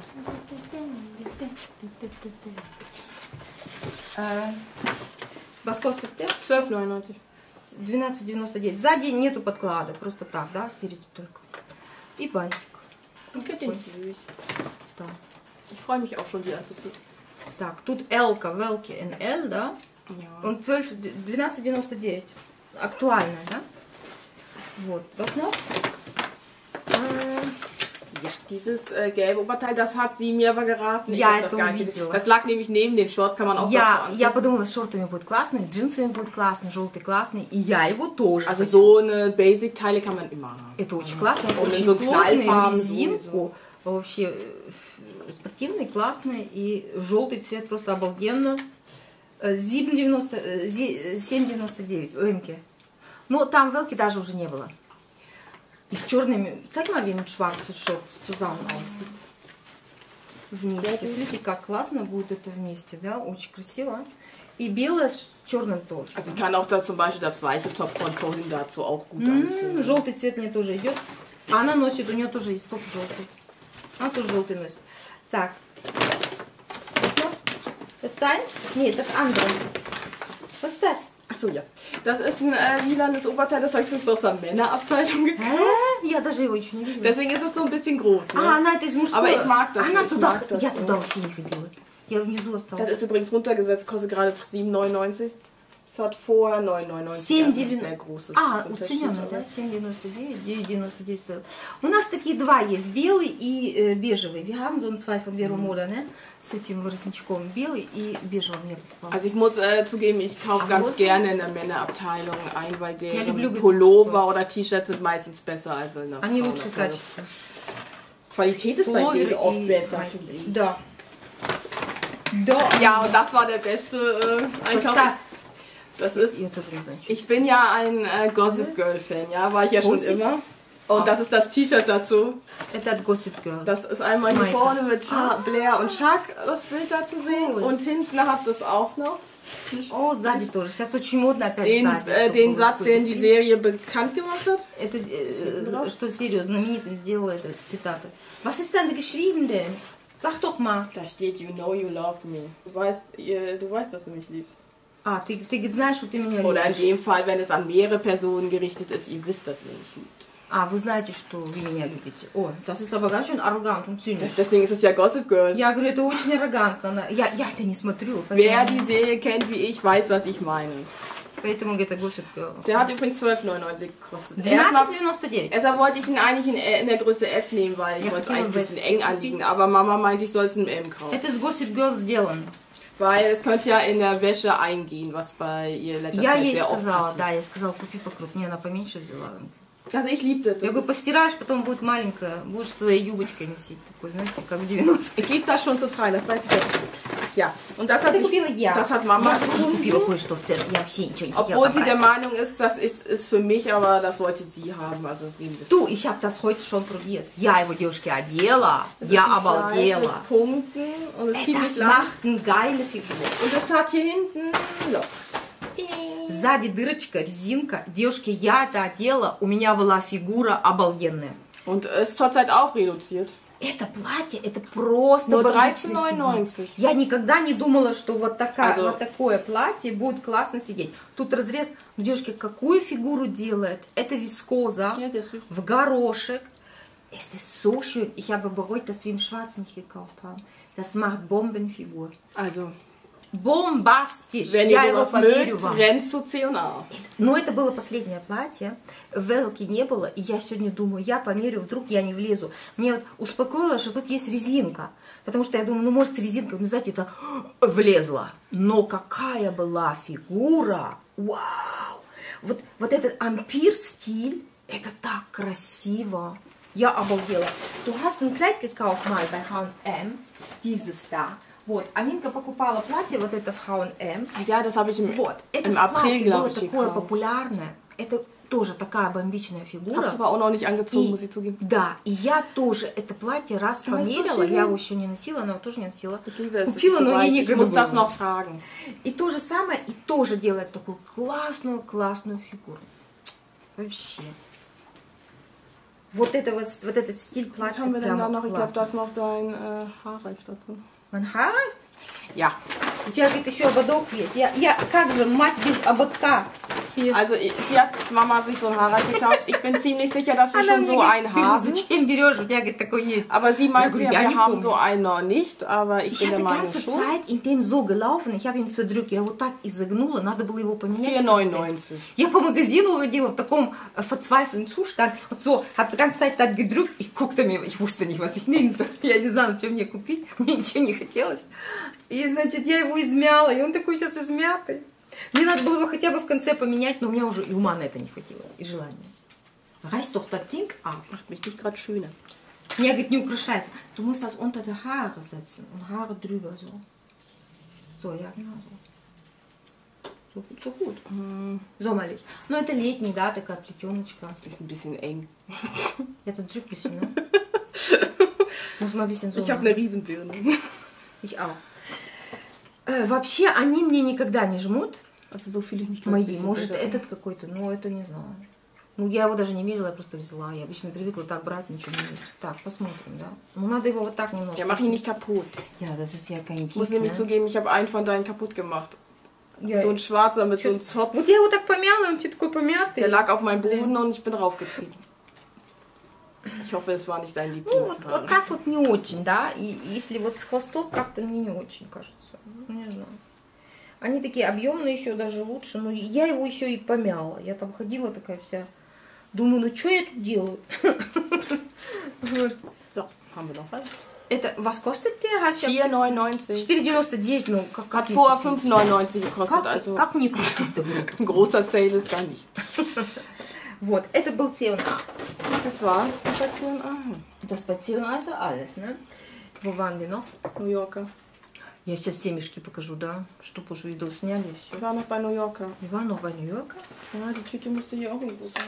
Was kostet der? 12,99. 12,99. Сзади нету подклада, просто так, да, спереди только. И бантик. Ich finde den süß. Да. Ich freue mich auch schon, die anzuziehen. Так, тут L-ка, Велки NL, да? Ja. Und 12,99. Актуальная, да? Вот. Was noch? Ja, dieses gelbe Oberteil, das hat sie mir aber geraten. Ja, das, das lag nämlich neben den Shorts, kann man auch dazu anziehen. Я подумала, с шортами будет классно, с джинсами будет классно, желтый классный, и я его тоже. Also so eine Basic-Teile kann man immer haben. Это очень классно, очень so плотный, резинку, вообще спортивный, классный, и желтый цвет просто обалденно. 7,99 в Эмке. Но там Велки даже уже не было. И с черными, zeig mal, wie mit schwarzen Shorts zusammen aussieht. Вместе. Смотрите, как классно будет это вместе, да? Очень красиво. И белое с черным тоже. Also ich kann auch da zum Beispiel das weiße Top von vorhin dazu auch gut anziehen. Желтый цвет мне тоже идет. Она носит, у нее тоже есть топ желтый. Она тоже желтый носит. Так. Das deins? Nee, das andere. Was ist das? Achso, ja. Das ist ein lilanes Oberteil, das habe ich übrigens aus der Männerabteilung gekauft. Я даже его еще не видела. Deswegen ist es so ein bisschen groß. Ne? Она это из мужского. Aber ich mag das. Она ich туда, mag das я so. туда вообще не ходила. Я внизу осталась. Das ist übrigens runtergesetzt, kostet gerade 7,99. Es hat vorher 9,99. Also sehr großes уцененный, да? 7,99, 9,99 стоил. У нас такие два есть, белый и бежевый. Wir haben so zwei von Vero Moda, ne? С этим воротничком, белый и бежевый мне покупала. Also ich muss zugeben, ich kaufe ganz gerne in der Männerabteilung ein, weil deren Pullover oder T-Shirts sind meistens besser als in der Они лучше качество. Qualität ist bei denen oft besser, finde ich. Да. Ja, und das war der beste Einkauf. Das ist, ich bin ja ein Gossip Girl Fan, ja, war ich ja schon immer. Und das ist das T-Shirt dazu. Das ist einmal hier vorne mit Blair und Chuck das Bild da zu sehen. Und hinten habt es auch noch. Oh, сзади тоже. Сейчас очень модно опять den Satz, den die Serie bekannt gemacht hat. Это что серию знаменитым сделала эта цитата. Was ist denn geschrieben denn? Sag doch mal. Da steht You know you love me. Du weißt, dass du mich liebst. Ah, ты знаешь, что ты меня любишь. Oder in dem Fall, wenn es an mehrere Personen gerichtet ist, ihr wisst, dass ihr mich liebt. А, вы знаете, что вы меня любите. О, das ist aber ganz schön arrogant und zynisch. Deswegen ist es ja Gossip Girl. Я говорю, это очень аррогантно. Я это не смотрю. Wer die Serie kennt wie ich, weiß, was ich meine. Поэтому это Gossip Girl. Der hat übrigens 12,99 gekostet. 12,99. Erstmal wollte ich ihn eigentlich in der Größe S nehmen, weil ich wollte es eigentlich ein bisschen eng anliegen. Aber Mama meinte, ich soll es in M kaufen. Это с Gossip Girl сделано. Weil es könnte ja in der Wäsche eingehen, was bei ihr letzter Zeit sehr oft passiert. Да, я сказала, купи покрупнее, она поменьше взяла. Also ich liebte das. Я говорю, постираешь, потом будет маленькая, будешь своей юбочкой носить, такой, знаете, как в 90-х. Ich liebe das schon zu tragen, das weiß ich jetzt schon. Ja, und das hat Mama gefunden. Obwohl sie der Meinung ist, das ist für mich, aber das wollte sie haben. Also Du, ich habe das heute schon probiert. Я его девушке одела, я обалдела. Punkten und es macht eine geile Figur. Und es hat hier hinten ein Loch. Сзади дырочка, резинка. Девушки, я это одела, у меня была фигура обалденная. Und es ist zurzeit auch reduziert. Это платье, это просто nur 13,99. Я никогда не думала, что вот такое платье будет классно сидеть. Тут разрез. Ну, девушки, какую фигуру делает? Это вискоза в горошек. Es ist so schön. Ich habe bereut, dass wir im Schwarz nicht gekauft haben. Das macht Bombenfigur. Also бомбастиш. Wenn ihr sowas mögt, rennt zu C&A. Но это было последнее платье. Велки не было. И я сегодня думаю, я померю, вдруг я не влезу. Мне вот успокоило, что тут есть резинка. Потому что я думаю, ну может с резинкой, ну знаете, это влезла. Но какая была фигура. Вау. Вот этот ампир-стиль, это так красиво. Я обалдела. Du hast ein Kleid gekauft mal bei H&M. Dieses da. Вот, Аминка покупала платье вот это в H&M. Ja, das habe ich im April, glaube ich, такое популярное. Это тоже такая бомбичная фигура. Hab's aber auch noch nicht angezogen, muss ich zugeben. Да, и я тоже это платье раз померила, я его еще не носила, она его тоже не носила. Ich liebe es. Купила, но ей ich muss das noch tragen. И то же самое, и тоже делает такую классную фигуру. Вообще. Вот этот стиль платья haben wir denn da прямо noch? Ich glaube, классный. da ist noch dein Haarreif da drin. Mein Haarreif? Ja. У тебя, говорит, еще ободок есть. Я как же мать без ободка? Hier. Also Mama hat sich so ein Haarreif gekauft. Ich bin ziemlich sicher, dass wir schon so einen haben. Зачем берешь? У тебя, говорит, такой есть. Aber sie meint, wir haben so einen noch nicht, aber ich bin der Meinung schon. Ich habe die ganze Zeit in dem so gelaufen, ich habe ihn zerdrückt, я вот так изогнула, надо было его поменять. 4,99. Я по магазину ходила в таком verzweifelten Zustand, вот so, habe die ganze Zeit так gedrückt, ich guckte mir, ich wusste nicht, was ich nehmen soll, я не знала, что мне купить, мне ничего не хотелось. И, значит, я его измяла, и он такой сейчас измятый. Мне надо было его хотя бы в конце поменять, но у меня уже и ума на это не хватило, и желания. Reißt doch das Ding ab. Macht mich nicht gerade schöner. Меня, говорит, не украшает. Du musst das unter die Haare setzen und Haare drüber so. So, ja, genau so. So gut. So, Malik. Ну, это летний, да, такая плетеночка. Ist ein bisschen eng. Это drückt ein bisschen, ne? Muss mal ein bisschen so. Ich habe eine Riesenbirne. Ich auch. Вообще, они мне никогда не жмут. Also so fühle ich mich мои. Может, этот какой-то, но это не знаю. Ну, я его даже не мерила, я просто взяла. Я обычно привыкла так брать, ничего не мерить. Так, посмотрим, да? Ну, надо его вот так немножко. Ja, mach ihn nicht kaputt. Ja, das ist ja kein Gift, Ich muss nämlich ne? zugeben, ich habe einen von deinen kaputt gemacht. Ja, so ein schwarzer mit so einem Zopf. Вот я его так помяла, он такой помятый. Der lag auf meinem Boden und ich bin raufgetreten. Ich hoffe, es war nicht dein Lieblingshaar. Ну, вот так вот не очень, да? И если вот с хвостом как-то мне не очень, кажется. Не знаю. Они такие объемные еще даже лучше. Но я его еще и помяла. Я там ходила такая вся. Думаю, ну что я тут делаю? So, haben wir noch was? Это, was kostet der? 4,99. 4,99, ну как. Hat vorher 5,99 gekostet. Also как не купить? Ein großer Sale ist da nicht. Вот, это был C&A. Das war's bei C&A. Das bei C&A ist alles, ne? Wo waren wir noch? New Yorker. Я сейчас все мешки покажу, да? Чтоб уже видео сняли и все. Ich war noch bei New Yorker. Ich war noch bei New Yorker? Ja, die Tüte müsste hier auch irgendwo sein.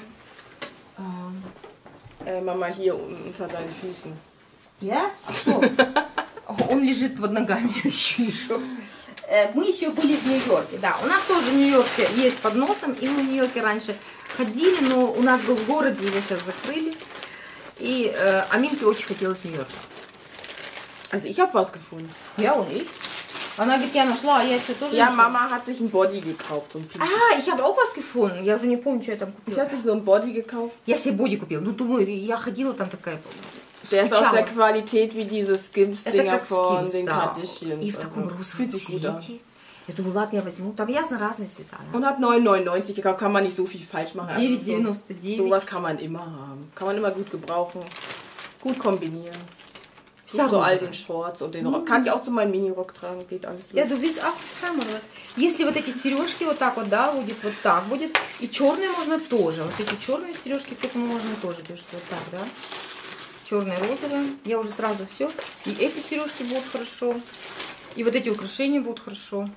Mama, hier unter deinen Füßen. Я? А что? Он лежит под ногами, я еще вижу. Мы еще были в Нью-Йорке, да. У нас тоже в Нью-Йорке есть под носом, и мы в Нью-Йорке раньше ходили, но у нас был в городе, его сейчас закрыли. И Аминке очень хотелось в Нью-Йорк. Also ich habe was gefunden. Ja, und ich? Она говорит, я нашла, а я что тоже Ja, нашла. Mama hat sich ein Body gekauft. So ein ich habe auch was gefunden. Я уже не помню, что я там купила. Sie hat sich so ein Body gekauft. Я себе боди купила. Ну, думаю, я ходила там такая. Der ist aus der Qualität wie diese Skims-Dinger von Skims, den да. Kardashians. И в таком розовом gut цвете. Я думаю, ладно, я возьму. Там ясно разные цвета. Und hat 9,99 gekauft. Kann man nicht so viel falsch machen. Also 9,99. sowas kann man immer haben. Kann man immer gut gebrauchen. Gut kombinieren. Вся So all розовая. den Shorts und den Rock. Kann ich auch zu meinem Mini-Rock tragen. Geht alles Я los. думаю, если вот эти сережки вот так вот, да, будет вот так будет. И черные можно тоже. Вот эти черные сережки к этому можно тоже делать вот так, да. Черные, розовые. Я уже сразу все. И эти сережки будут хорошо. И вот эти украшения будут хорошо.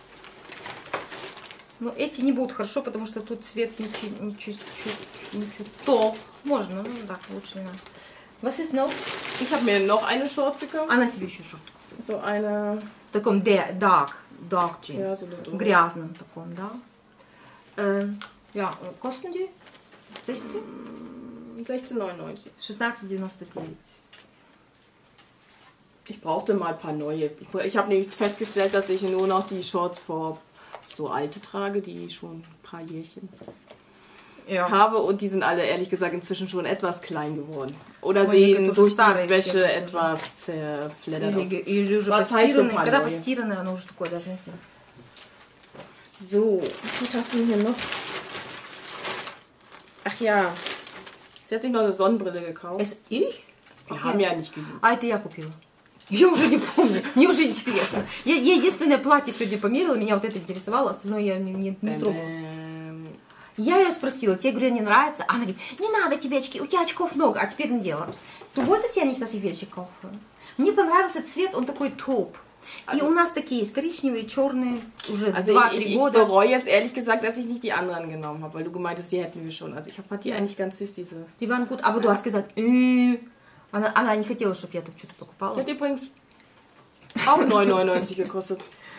Но эти не будут хорошо, потому что тут цвет ничего. То можно, ну так, лучше не надо. Was ist noch? Ich habe mir noch eine Shorts gekauft. Она себе еще шортку. So eine... В таком dark jeans. Ja, so eine Грязном таком, да. Ja, kosten die? 16? 16,99. 16,99. Ich brauchte mal ein paar neue. Ich habe nämlich festgestellt, dass ich nur noch die Shorts vor so alte trage, die schon ein paar Jährchen habe. Und die sind alle, ehrlich gesagt, inzwischen schon etwas klein geworden. Oder sehen durch die Wäsche etwas zerfleddert aus. War Zeit für ein paar neue. So, was hast du denn hier noch? Ach ja, sie hat sich noch eine Sonnenbrille gekauft. Ich? Wir haben ja nicht gesucht. А это я купила. Я уже не помню. Мне уже интересно. Я единственное платье сегодня померила, меня вот это интересовало, остальное я не трогала. Я ее спросила, тебе, говорю, не нравится? Она говорит, не надо тебе очки, у тебя очков много, а теперь надела. Du wolltest ja nicht, dass ich welche kaufe. Мне понравился цвет, он такой тауп. Also, и у нас такие есть, коричневые, черные, уже also 2-3 года. Ich bereue jetzt ehrlich gesagt, dass ich nicht die anderen genommen habe, weil du gemeint hast, die hätten wir schon. Also ich fand die eigentlich ganz süß, diese... Die waren gut, aber du hast gesagt, она не хотела, чтобы я там что-то покупала. Die hat übrigens auch 9,99 gekostet.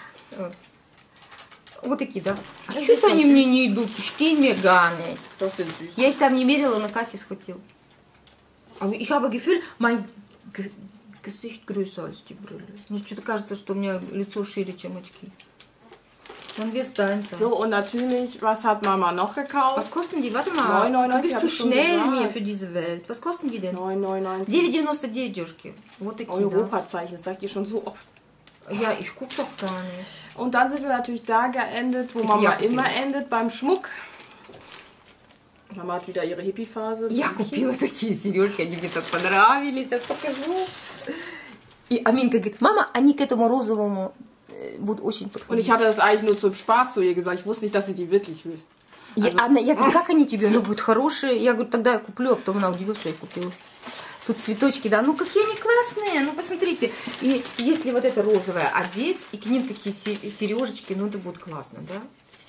Вот такие, да? А что они мне не идут? Что mir gar nicht. Das sind süß. Я их там не мерила, на кассе схватил. Aber ich habe Gefühl, mein Gesicht größer als die Brille. Мне что-то кажется, что у меня лицо шире, чем очки. Dann wird's deins sein. So, und natürlich, was hat Mama noch gekauft? Was kosten die? Warte mal. 9,99. Du bist zu schnell mir für diese Welt. Was kosten die denn? 9,99. 9,99 девушки. Вот такие, Europazeichen, das sag ich dir schon so oft. Ja, ich guck doch gar nicht. Und dann sind wir natürlich da geendet, wo Mama immer endet, beim Schmuck. Mama hat wieder ihre Hippie-Phase. Я купила такие сережки, они мне так понравились. Сейчас покажу. И Аминка говорит, мама, они к этому розовому будут очень подходить. Und ich hatte das eigentlich nur zum Spaß zu ihr gesagt. Ich wusste nicht, dass sie die wirklich will. Also, я говорю, как они тебе? Они будут хорошие. Я говорю, тогда я куплю, а потом она удивилась, что я купила. Тут цветочки, да, ну какие они классные, ну посмотрите. И если вот это розовое одеть, и к ним такие сережечки, ну это будет классно, да?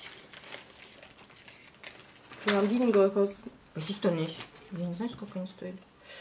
Wir haben die denn gekostet? Weiß ich doch nicht. Я не знаю, сколько они стоили.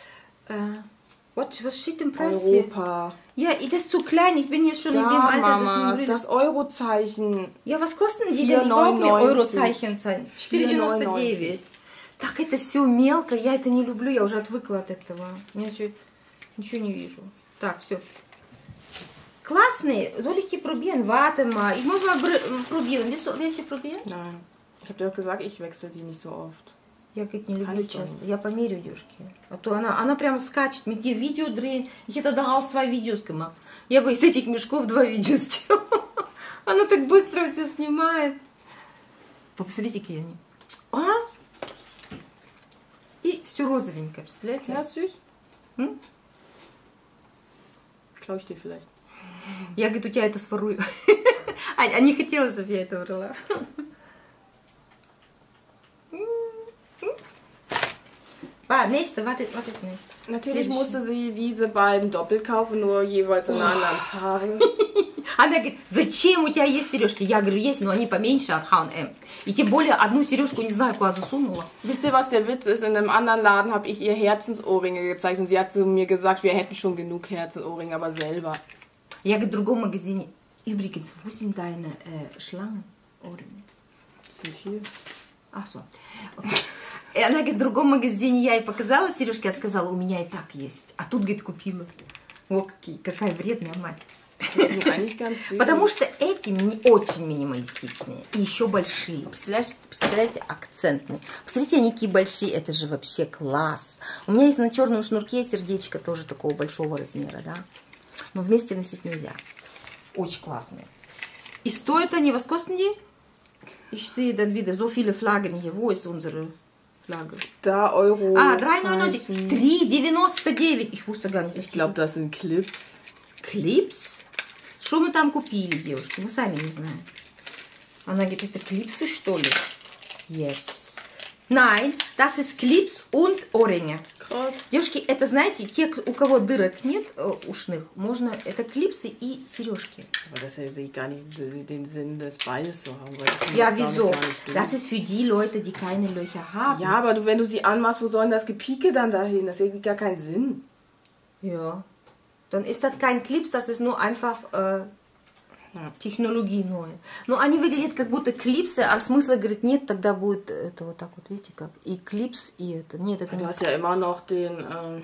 Was steht im Preis hier? Europa. Ja, das ist zu klein. Ich bin jetzt schon da, in dem Alter. Mama, das Eurozeichen. Ja, was kosten die denn? Ich brauche mir Eurozeichen. 4,99. Так это все мелко. Я это не люблю. Я уже отвыкла от этого. Я ничего не вижу. Так, все. Классные. Soll ich die probieren? Warte mal. Ich muss mal probieren. Willst du welche probieren? Nein. Ich habe dir auch gesagt, ich wechsle die nicht so oft. Я, говорит, не люблю часто. Я померю девушки. А то она прям скачет. Мне видео дрehen. Ich hätte daraus 2 Videos gemacht. Я бы из этих мешков 2 видео сделала. Она так быстро все снимает. Посмотрите, какие они. И все розовенькое, представляете? Ja, süß. Glaube ich dir vielleicht. Я, говорит, у тебя это сворую. А не хотела, чтобы я это брала. Nächste, warte ist nächste. Natürlich musste sie diese beiden doppelt kaufen, nur jeweils in einer anderen Farbe. Она говорит, зачем у тебя есть сережки? Я говорю, есть, но они поменьше от H&M. И тем более одну сережку не знаю, куда засунула. Wisst ihr, was der Witz ist? In einem anderen Laden habe ich ihr Herzensohrringe gezeigt und sie hat zu mir gesagt, wir hätten schon genug Herzensohrringe, aber selber. Я говорю, в другом магазине. Übrigens, wo sind deine Schlangen-Ohrringe? Das sind hier. Ach so. И она говорит, в другом магазине я ей показала сережки, она сказала, у меня и так есть. А тут, говорит, купила. О, какая вредная мать. Потому что эти очень минималистичные и еще большие. Представляете, акцентные. Посмотрите, они какие большие, это же вообще класс. У меня есть на черном шнурке сердечко тоже такого большого размера, да. Но вместе носить нельзя. Очень классные. И стоят они, was kosten die? Ich sehe dann wieder so viele Flaggen hier. Wo ist unsere Flagge? Da Euro. 3,99. 3,99. Ich wusste gar nicht. Ich glaube, das sind Clips. Clips? Что мы там купили, девушки? Мы сами не знаем. Она говорит, это клипсы, что ли? Yes. Nein, das ist Clips und Ohrringe. Krass. Девушки, это, знаете, те, у кого дырок нет ушных, можно, это клипсы и сережки. Aber das sehe ich gar nicht den Sinn, das beides zu haben. Ja, wieso? Das ist für die Leute, die keine Löcher haben. Ja, aber wenn du sie anmachst, wo sollen das Gepieke dann dahin? Das ergibt gar keinen Sinn. Ja. Dann ist das kein Clips, das ist nur einfach технологии новые. Но они выглядят как будто клипсы, а смысла, говорит, нет, тогда будет это вот так вот, видите, как и клипс, и это. Нет, это не... Du hast ja immer noch den...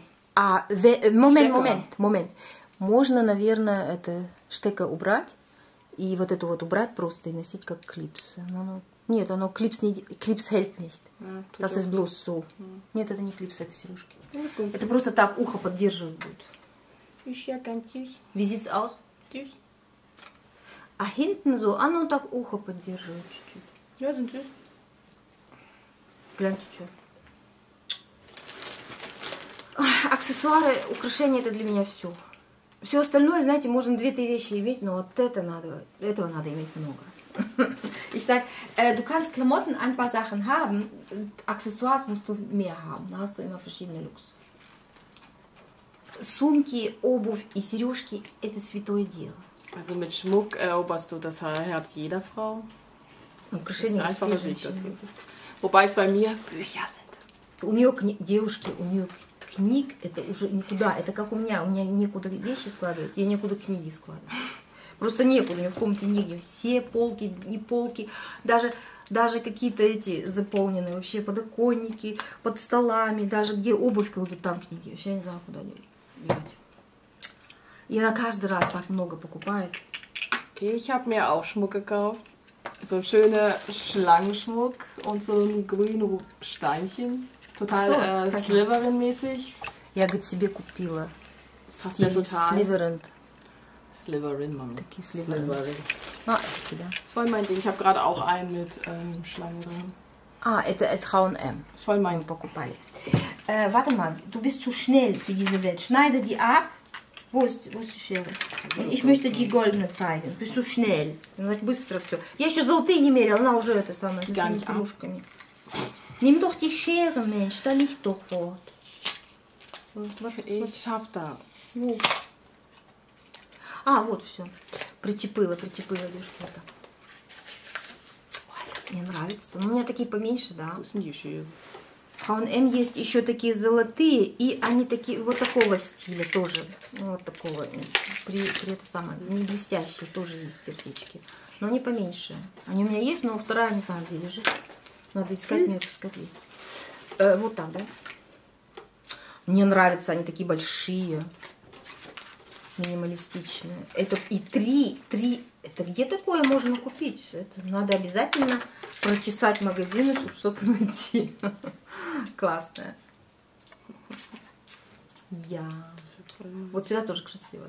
Момент. Можно, наверное, это штека убрать, и вот это вот убрать просто и носить как клипс. Нет, оно клипс hält nicht. Das ist bloß so. Нет, это не клипс, это сережки. Это просто так ухо поддерживать будет. Wie sieht's aus? Süß. А hinten so, оно так ухо поддерживает чуть-чуть. Ja, sind süß. Гляньте, что. Аксессуары, украшения, это для меня все. Все остальное, знаете, можно 2-3 вещи иметь, но вот этого надо иметь много. Ich sag, du kannst Klamotten, ein paar Sachen haben, Accessoires musst du mehr haben. Da hast du immer verschiedene Looks. Сумки, обувь и сережки – это святое дело. Also mit Schmuck eroberst du das Herz jeder Frau. Das ist ein einfacher Weg dazu. Wobei es bei mir Bücher sind. У нее, девушки, у нее книг, это уже никуда, это как у меня некуда вещи складывать, я некуда книги складывать. Просто некуда, у меня в комнате нигде, все полки, не полки, даже какие-то эти заполненные вообще подоконники, под столами, даже где обувь кладут, там книги, вообще я не знаю, куда девать. И она каждый раз так много покупает. Ich habe mir auch Schmuck gekauft. So schöne Schlangenschmuck und so ein grüne Steinchen. Total Slytherin-mäßig. Я, говорит, себе купила. Стиль Slytherin. Slytherin, Mama. Такие Slytherin. Ah, да. Das war mein Ding. Ich habe gerade auch einen mit Schlange drin. Ah, это H&M. Das war mein. Покупали. Warte mal, du bist zu schnell für diese Welt. Schneide die ab. Wo ist die Schere? Ich möchte die goldene zeigen. Bist du schnell. Быстро все. Я еще золотые не мерила, она уже это самое, с этими сережками. Nimm doch die Schere, Mensch, da liegt doch вот. Ich schaff da. Wo? А, вот все. Притепыла, девушка. Вот так. Ой, мне нравится. Но у меня такие поменьше, да. H&M есть еще такие золотые, и они такие вот такого стиля тоже. Вот такого. При это самое, не блестящие, тоже есть сердечки. Но они поменьше. Они у меня есть, но вторая не знаю, где лежит. Надо искать, мне искать. Вот так, да? Мне нравятся, они такие большие. Минималистичные. Это и три. Это где такое можно купить? Это надо обязательно прочесать магазины, чтобы что-то найти. Классная. Вот сюда тоже красиво.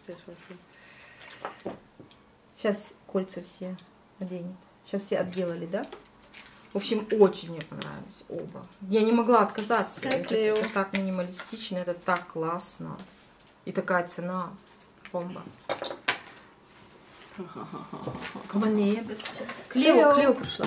Сейчас кольца все оденет. Сейчас все отделали, да? В общем, очень мне понравились оба. Я не могла отказаться. Это так минималистично, это так классно. И такая цена. Бомба. Клео пришла.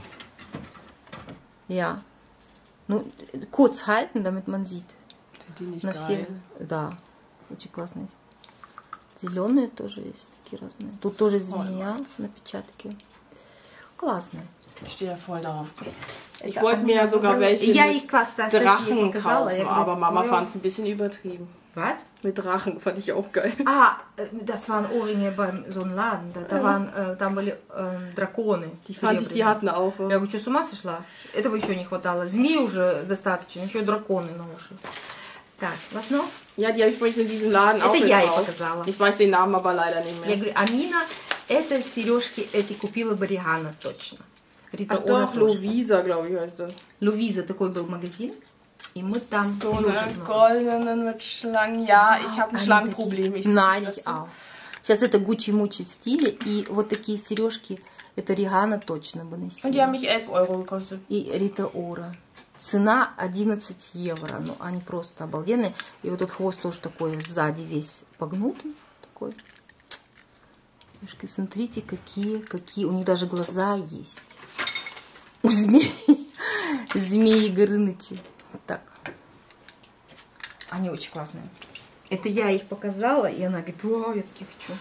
Ja. Ну, kurz halten, damit man sieht. На все. Да. Очень классно есть. Зеленые тоже есть, такие разные. Тут тоже змея с напечатки. Классные. Ich stehe ja voll darauf. Ich wollte mir ja sogar welche mit Drachen kaufen, aber Mama fand es ein bisschen übertrieben. Was? Mit Drachen fand ich auch geil. Ah, das waren Ohrringe beim so einem Laden. Там были драконы. Die fand ich, die hatten auch was. Я говорю, что с ума сошла? Этого еще не хватало. Змеи уже достаточно, еще драконы на уши. Так, was noch? Ja, die habe ich in diesem Laden auch gekauft. Ich weiß den Namen aber leider nicht mehr. Я говорю, Амина, это сережки, эти купила Баригана точно. Рита doch, Lovisa, glaube ich, heißt das. Lovisa, такой был магазин. И мы там so eine goldenen mit Schlangen. Ja, ich habe ein Schlangenproblem. Nein, ich auch. Сейчас это Гуччи-Мучи в стиле. И вот такие сережки, это Ригана точно бы носила. Und die haben mich 11 Euro gekostet. И Рита Ора. Цена 11 евро. Ну, они просто обалденные. И вот этот хвост тоже такой сзади весь погнутый. Такой. Девушки, смотрите, какие. У них даже глаза есть. У змеи Горынычи. Так. Они очень классные. Это я их показала, и она говорит, вау, я таких хочу.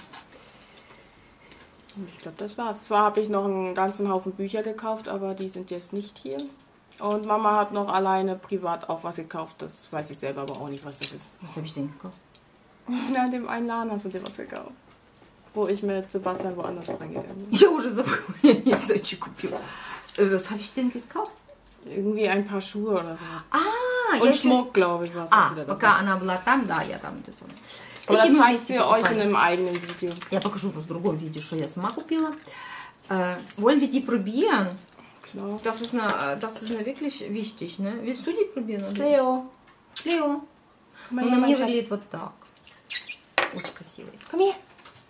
Ich glaube, das war's. Zwar habe ich noch einen ganzen Haufen Bücher gekauft, aber die sind jetzt nicht hier. Und Mama hat noch alleine privat auch was gekauft. Das weiß ich selber aber auch nicht, was das ist. Was habe ich denn gekauft? Na, in dem einen Laden hast du dir was gekauft. Wo ich mit Sebastian woanders reingegangen bin. Я уже забыла, я не знаю, что купила. Was habe ich denn gekauft? Irgendwie ein paar Schuhe oder so. Ah, und Schmuck, glaube ich, war es auch wieder dabei. Пока она была там, да, я там. Aber dann zeigt sie euch in einem eigenen Video. Я покажу в другом видео, что я сама купила. Wollen wir die probieren? Klar. Das ist wirklich wichtig, ne? Willst du die probieren? Leo. Leo. Он на мне выглядит вот так. Очень красивый. Komm her.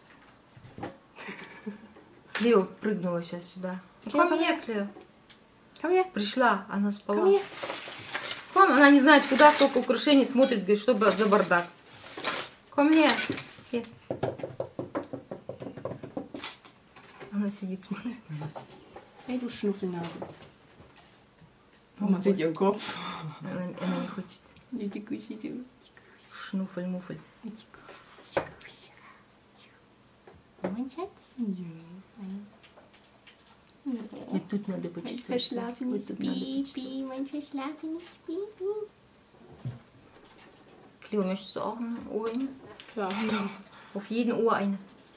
Клео прыгнула сейчас сюда. Come here, Клео. Пришла, она спала. Она не знает, куда столько украшений смотрит, говорит, чтобы за бардак. Come here. Она сидит, смотрит. Ey, du Schnuffelnase. Oh, man sieht ihren Kopf. Она не хочет. Шнуфель-муфель. mein Schatz. Mir tut надо почесать. Mein verschlafenes Baby, mein verschlafenes Baby. Cleo, möchtest du auch eine Uhr? Klar. Auf jeden Uhr eine.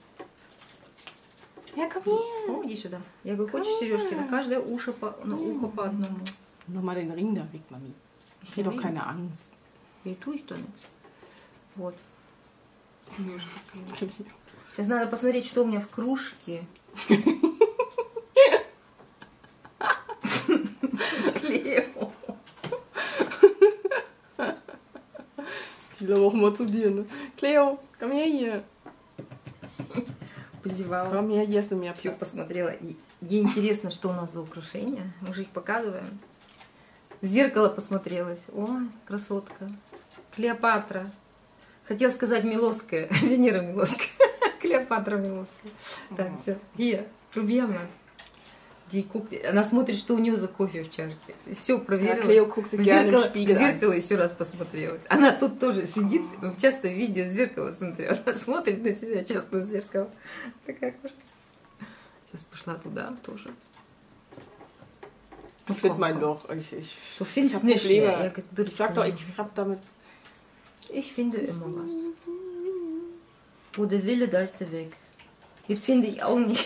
Ja, komm her. О, иди сюда. Я говорю, хочешь сережки? На каждое ухо по одному. Nochmal den Ring da weg, Mami. Ich habe doch keine Angst. И ту, и то нет. Вот. Сейчас надо посмотреть, что у меня в кружке. Cleo. Die will aber auch mal zu dir, ne? Cleo, komm her hier. Позевала. Komm her, hier hast du mehr Все Platz. посмотрела. Ей интересно, что у нас за украшения. Мы уже их показываем. В зеркало посмотрелась. Ой, красотка. Клеопатра. Хотела сказать Милосская. Венера Милосская. Клеопатра Милосская. Так, все. Hier, probieren wir. Die guckt, она смотрит, что у нее за кофе в чашке. Все проверила. Cleo guckt sich gerne im Spiegel в зеркало еще раз посмотрелась. Она тут тоже сидит, часто видео в зеркало смотрела. Она смотрит на себя часто в зеркало. Такая кошка. Сейчас пошла туда тоже. Ich finde mein Loch. Ich Du findest hab nicht Probleme. mehr. Ich sag doch, ich hab damit... Ich finde immer was. Wo der Wille, da ist der Weg. Jetzt finde ich auch nicht.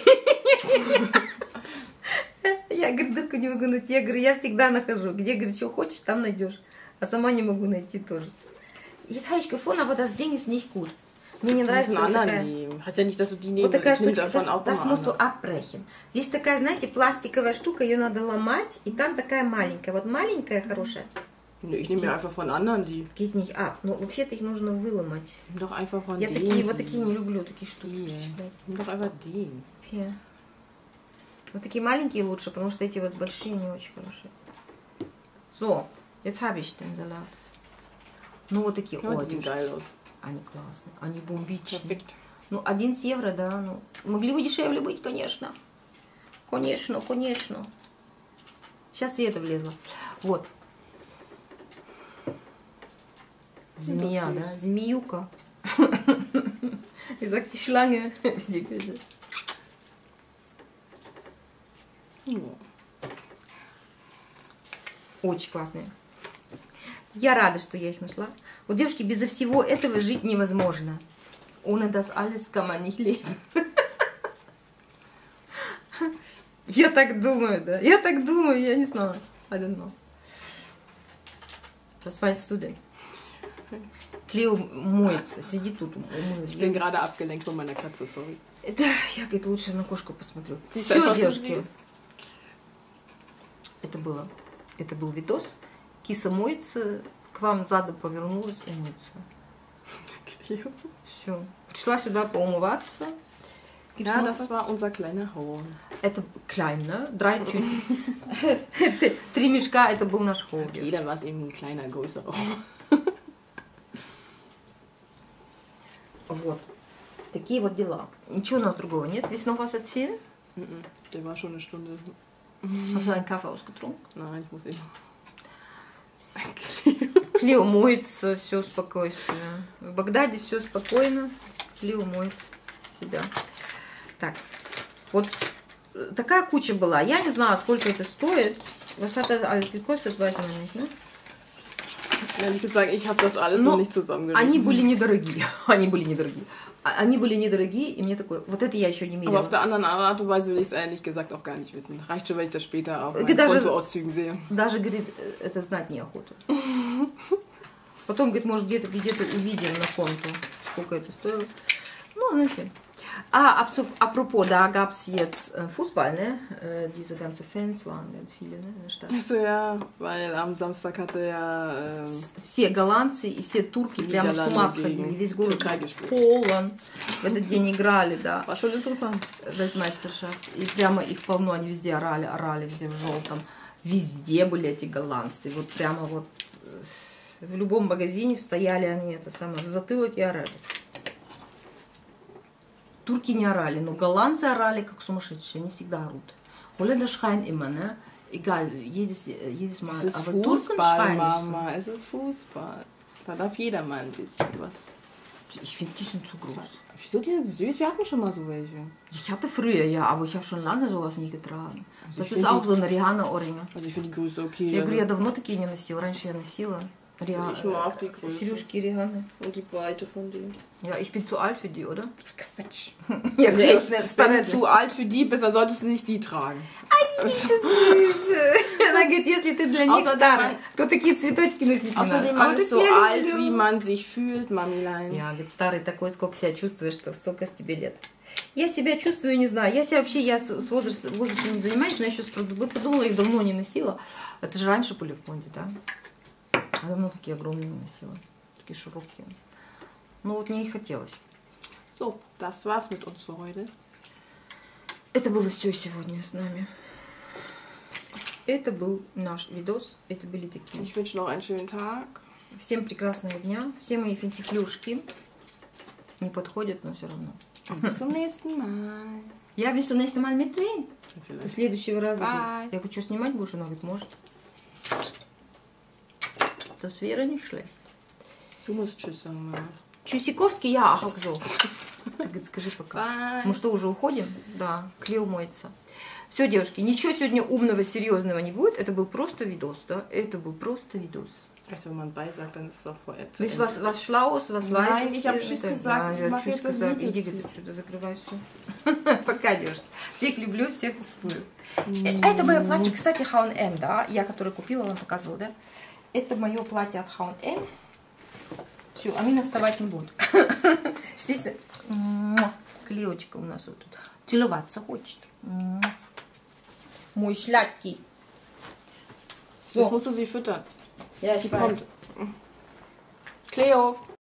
Я, говорит, дырку не могу найти. Я говорю, я всегда нахожу. Где, говорит, что хочешь, там найдешь. А сама не могу найти тоже. Jetzt habe ich gefunden, aber das Ding ist nicht gut. Мне не нравится вот такая... Heißt ja nicht, dass du die nehmen Вот такая willst. штука, das musst du abbrechen. Здесь такая, знаете, пластиковая штука, ее надо ломать, и там такая маленькая. Вот маленькая, хорошая. Nee, ich nehme mir einfach von anderen die. Geht nicht ab. Но вообще-то их нужно выломать. Nimm doch einfach von Я denen. такие, вот такие не люблю, такие штуки. Nimm doch einfach den. Hier. Вот такие маленькие лучше, потому что эти вот большие не очень хорошие. So, jetzt habe ich den Salat. Ну вот такие. Ja, О, die sehen geil aus. они классные, они бомбичные. Perfekt. Ну, 11 евро, да, ну, могли бы дешевле быть, конечно. Конечно, конечно. Сейчас и это влезло. Вот. Змея, да? Змеюка. Wie sagt die Schlange? Die Böse. Очень классные. Я рада, что я их нашла. Вот, девушки, безо всего этого жить невозможно. Ohne das alles kann man nicht leben. Я так думаю, да. Я так думаю, я не знаю. I don't know. Was meinst du denn? Cleo моется, сидит тут. Ich bin gerade abgelenkt von meiner Katze, sorry. Да, я, говорит, лучше на кошку посмотрю. Все, девушки. Это был видос. Киса моется, к вам задом повернулась и моется. Все. Пришла сюда поумываться. Ja, das war unser kleiner Haul. Это klein, ne? 3 Tüten. 3 мешка, это был наш Haul. Okay, dann war es eben ein kleiner, größerer Haul. Вот. Такие вот дела. Ничего у нас другого нет. Здесь noch was erzählen? Der war schon eine Stunde. Hast du einen Kaffee ausgetrunken? Nein, ich muss eben. Клео моется, все спокойствие. В Багдаде все спокойно. Клео моет себя. Так, вот такая куча была. Я не знала, сколько это стоит. Was hat das alles gekostet, weiß man nicht, ne? Ehrlich gesagt, ich habe das alles noch nicht zusammengerechnet. Они были недорогие. Они были недорогие. Они были недорогие, и мне такое, вот это я еще не мерила. Aber auf der anderen Art und Weise will ich es ehrlich gesagt auch gar nicht wissen. Reicht schon, wenn ich das später auf meinen Kontoauszügen sehe. Даже, говорит, это знать неохота. Потом, говорит, может, где-то увидим на конту, сколько это стоило. Ну, знаете. Apropos, da gab es jetzt Fußball, ne? Diese ganzen Fans waren ganz viele, ne? In der Stadt. Achso, ja, weil am Samstag hatte ja... Все голландцы и все турки прямо с ума сходили. Весь город полон. В этот день играли, да. War schon interessant. Weltmeisterschaft. И прямо их полно, они везде орали, везде в желтом. Везде были эти голландцы. Вот прямо вот в любом магазине стояли они, это самое, в затылок и орали. Турки не орали, но голландцы орали как сумасшедшие, они всегда орут. Holländer schreien immer, ne? Egal, jedes Mal. Es ist aber Fußball, Türken schreien Mama, es ist Fußball. Da darf jeder mal ein bisschen was. Ich finde, die sind zu groß. Wieso, die sind süß? Wir hatten schon mal so welche. Ich hatte früher, ja, aber ich habe schon lange sowas не getragen. Das ist auch so eine Rihanna-Ohrringe. Also ich finde die Größe okay. Я говорю, я давно такие не носила. Раньше я носила. Ich mag die Größe. Сережки Rihanna. Und die Breite von denen. Ja, ich bin zu alt für die, oder? Quatsch. Ja, nee, ich bin zu alt für die, besser solltest du nicht die tragen. Ай, Она говорит, если ты для них старая, то такие цветочки носить не надо. Außerdem, man ist so alt, wie man sich fühlt, Mamilein. Ja, говорит, старый такой, сколько себя чувствуешь, что столько тебе лет. Я себя чувствую, не знаю. Я себя вообще, я с возрастом не занимаюсь, но я сейчас подумала, их давно не носила. Это же раньше были в фонде, да? Я давно такие огромные не носила. Такие широкие. Ну вот мне и хотелось. So, das war's mit uns für heute. Это было все сегодня с нами. Это был наш видос. Это были такие. Ich wünsche noch einen schönen Tag. Всем прекрасного дня. Все мои финтифлюшки не подходят, но все равно. Bis zum nächsten Mal. Я bis zum nächsten Mal mitdrehen. До следующего раза. Bye. Я хочу снимать больше, она говорит, может. Das wäre nicht schlecht. Du musst Tschüss sagen, Mama. Чусиковский я покажу. Ты говорит, скажи пока. Bye. Мы что, уже уходим? Да, Клео моется. Все, девушки, ничего сегодня умного, серьезного не будет. Это был просто видос, да? Это был просто видос. Also wenn man bei sagt, dann ist es auch vorher zu Есть was Schlaues, was Nein, Weißes? ich habe Tschüss gesagt. Ich mache jetzt das Video. Иди, говорит, отсюда, закрывай все. Пока, девушки. Всех люблю, всех целую. Это мое платье, кстати, H&M, да? Я, которое купила, вам показывала, да? Это мое платье от H&M. Все, Амина вставать не будет. Здесь Клеочка у нас вот тут. Целоваться хочет. Мой сладкий. Jetzt musst du sie füttern. Ja, ich weiß. Cleo.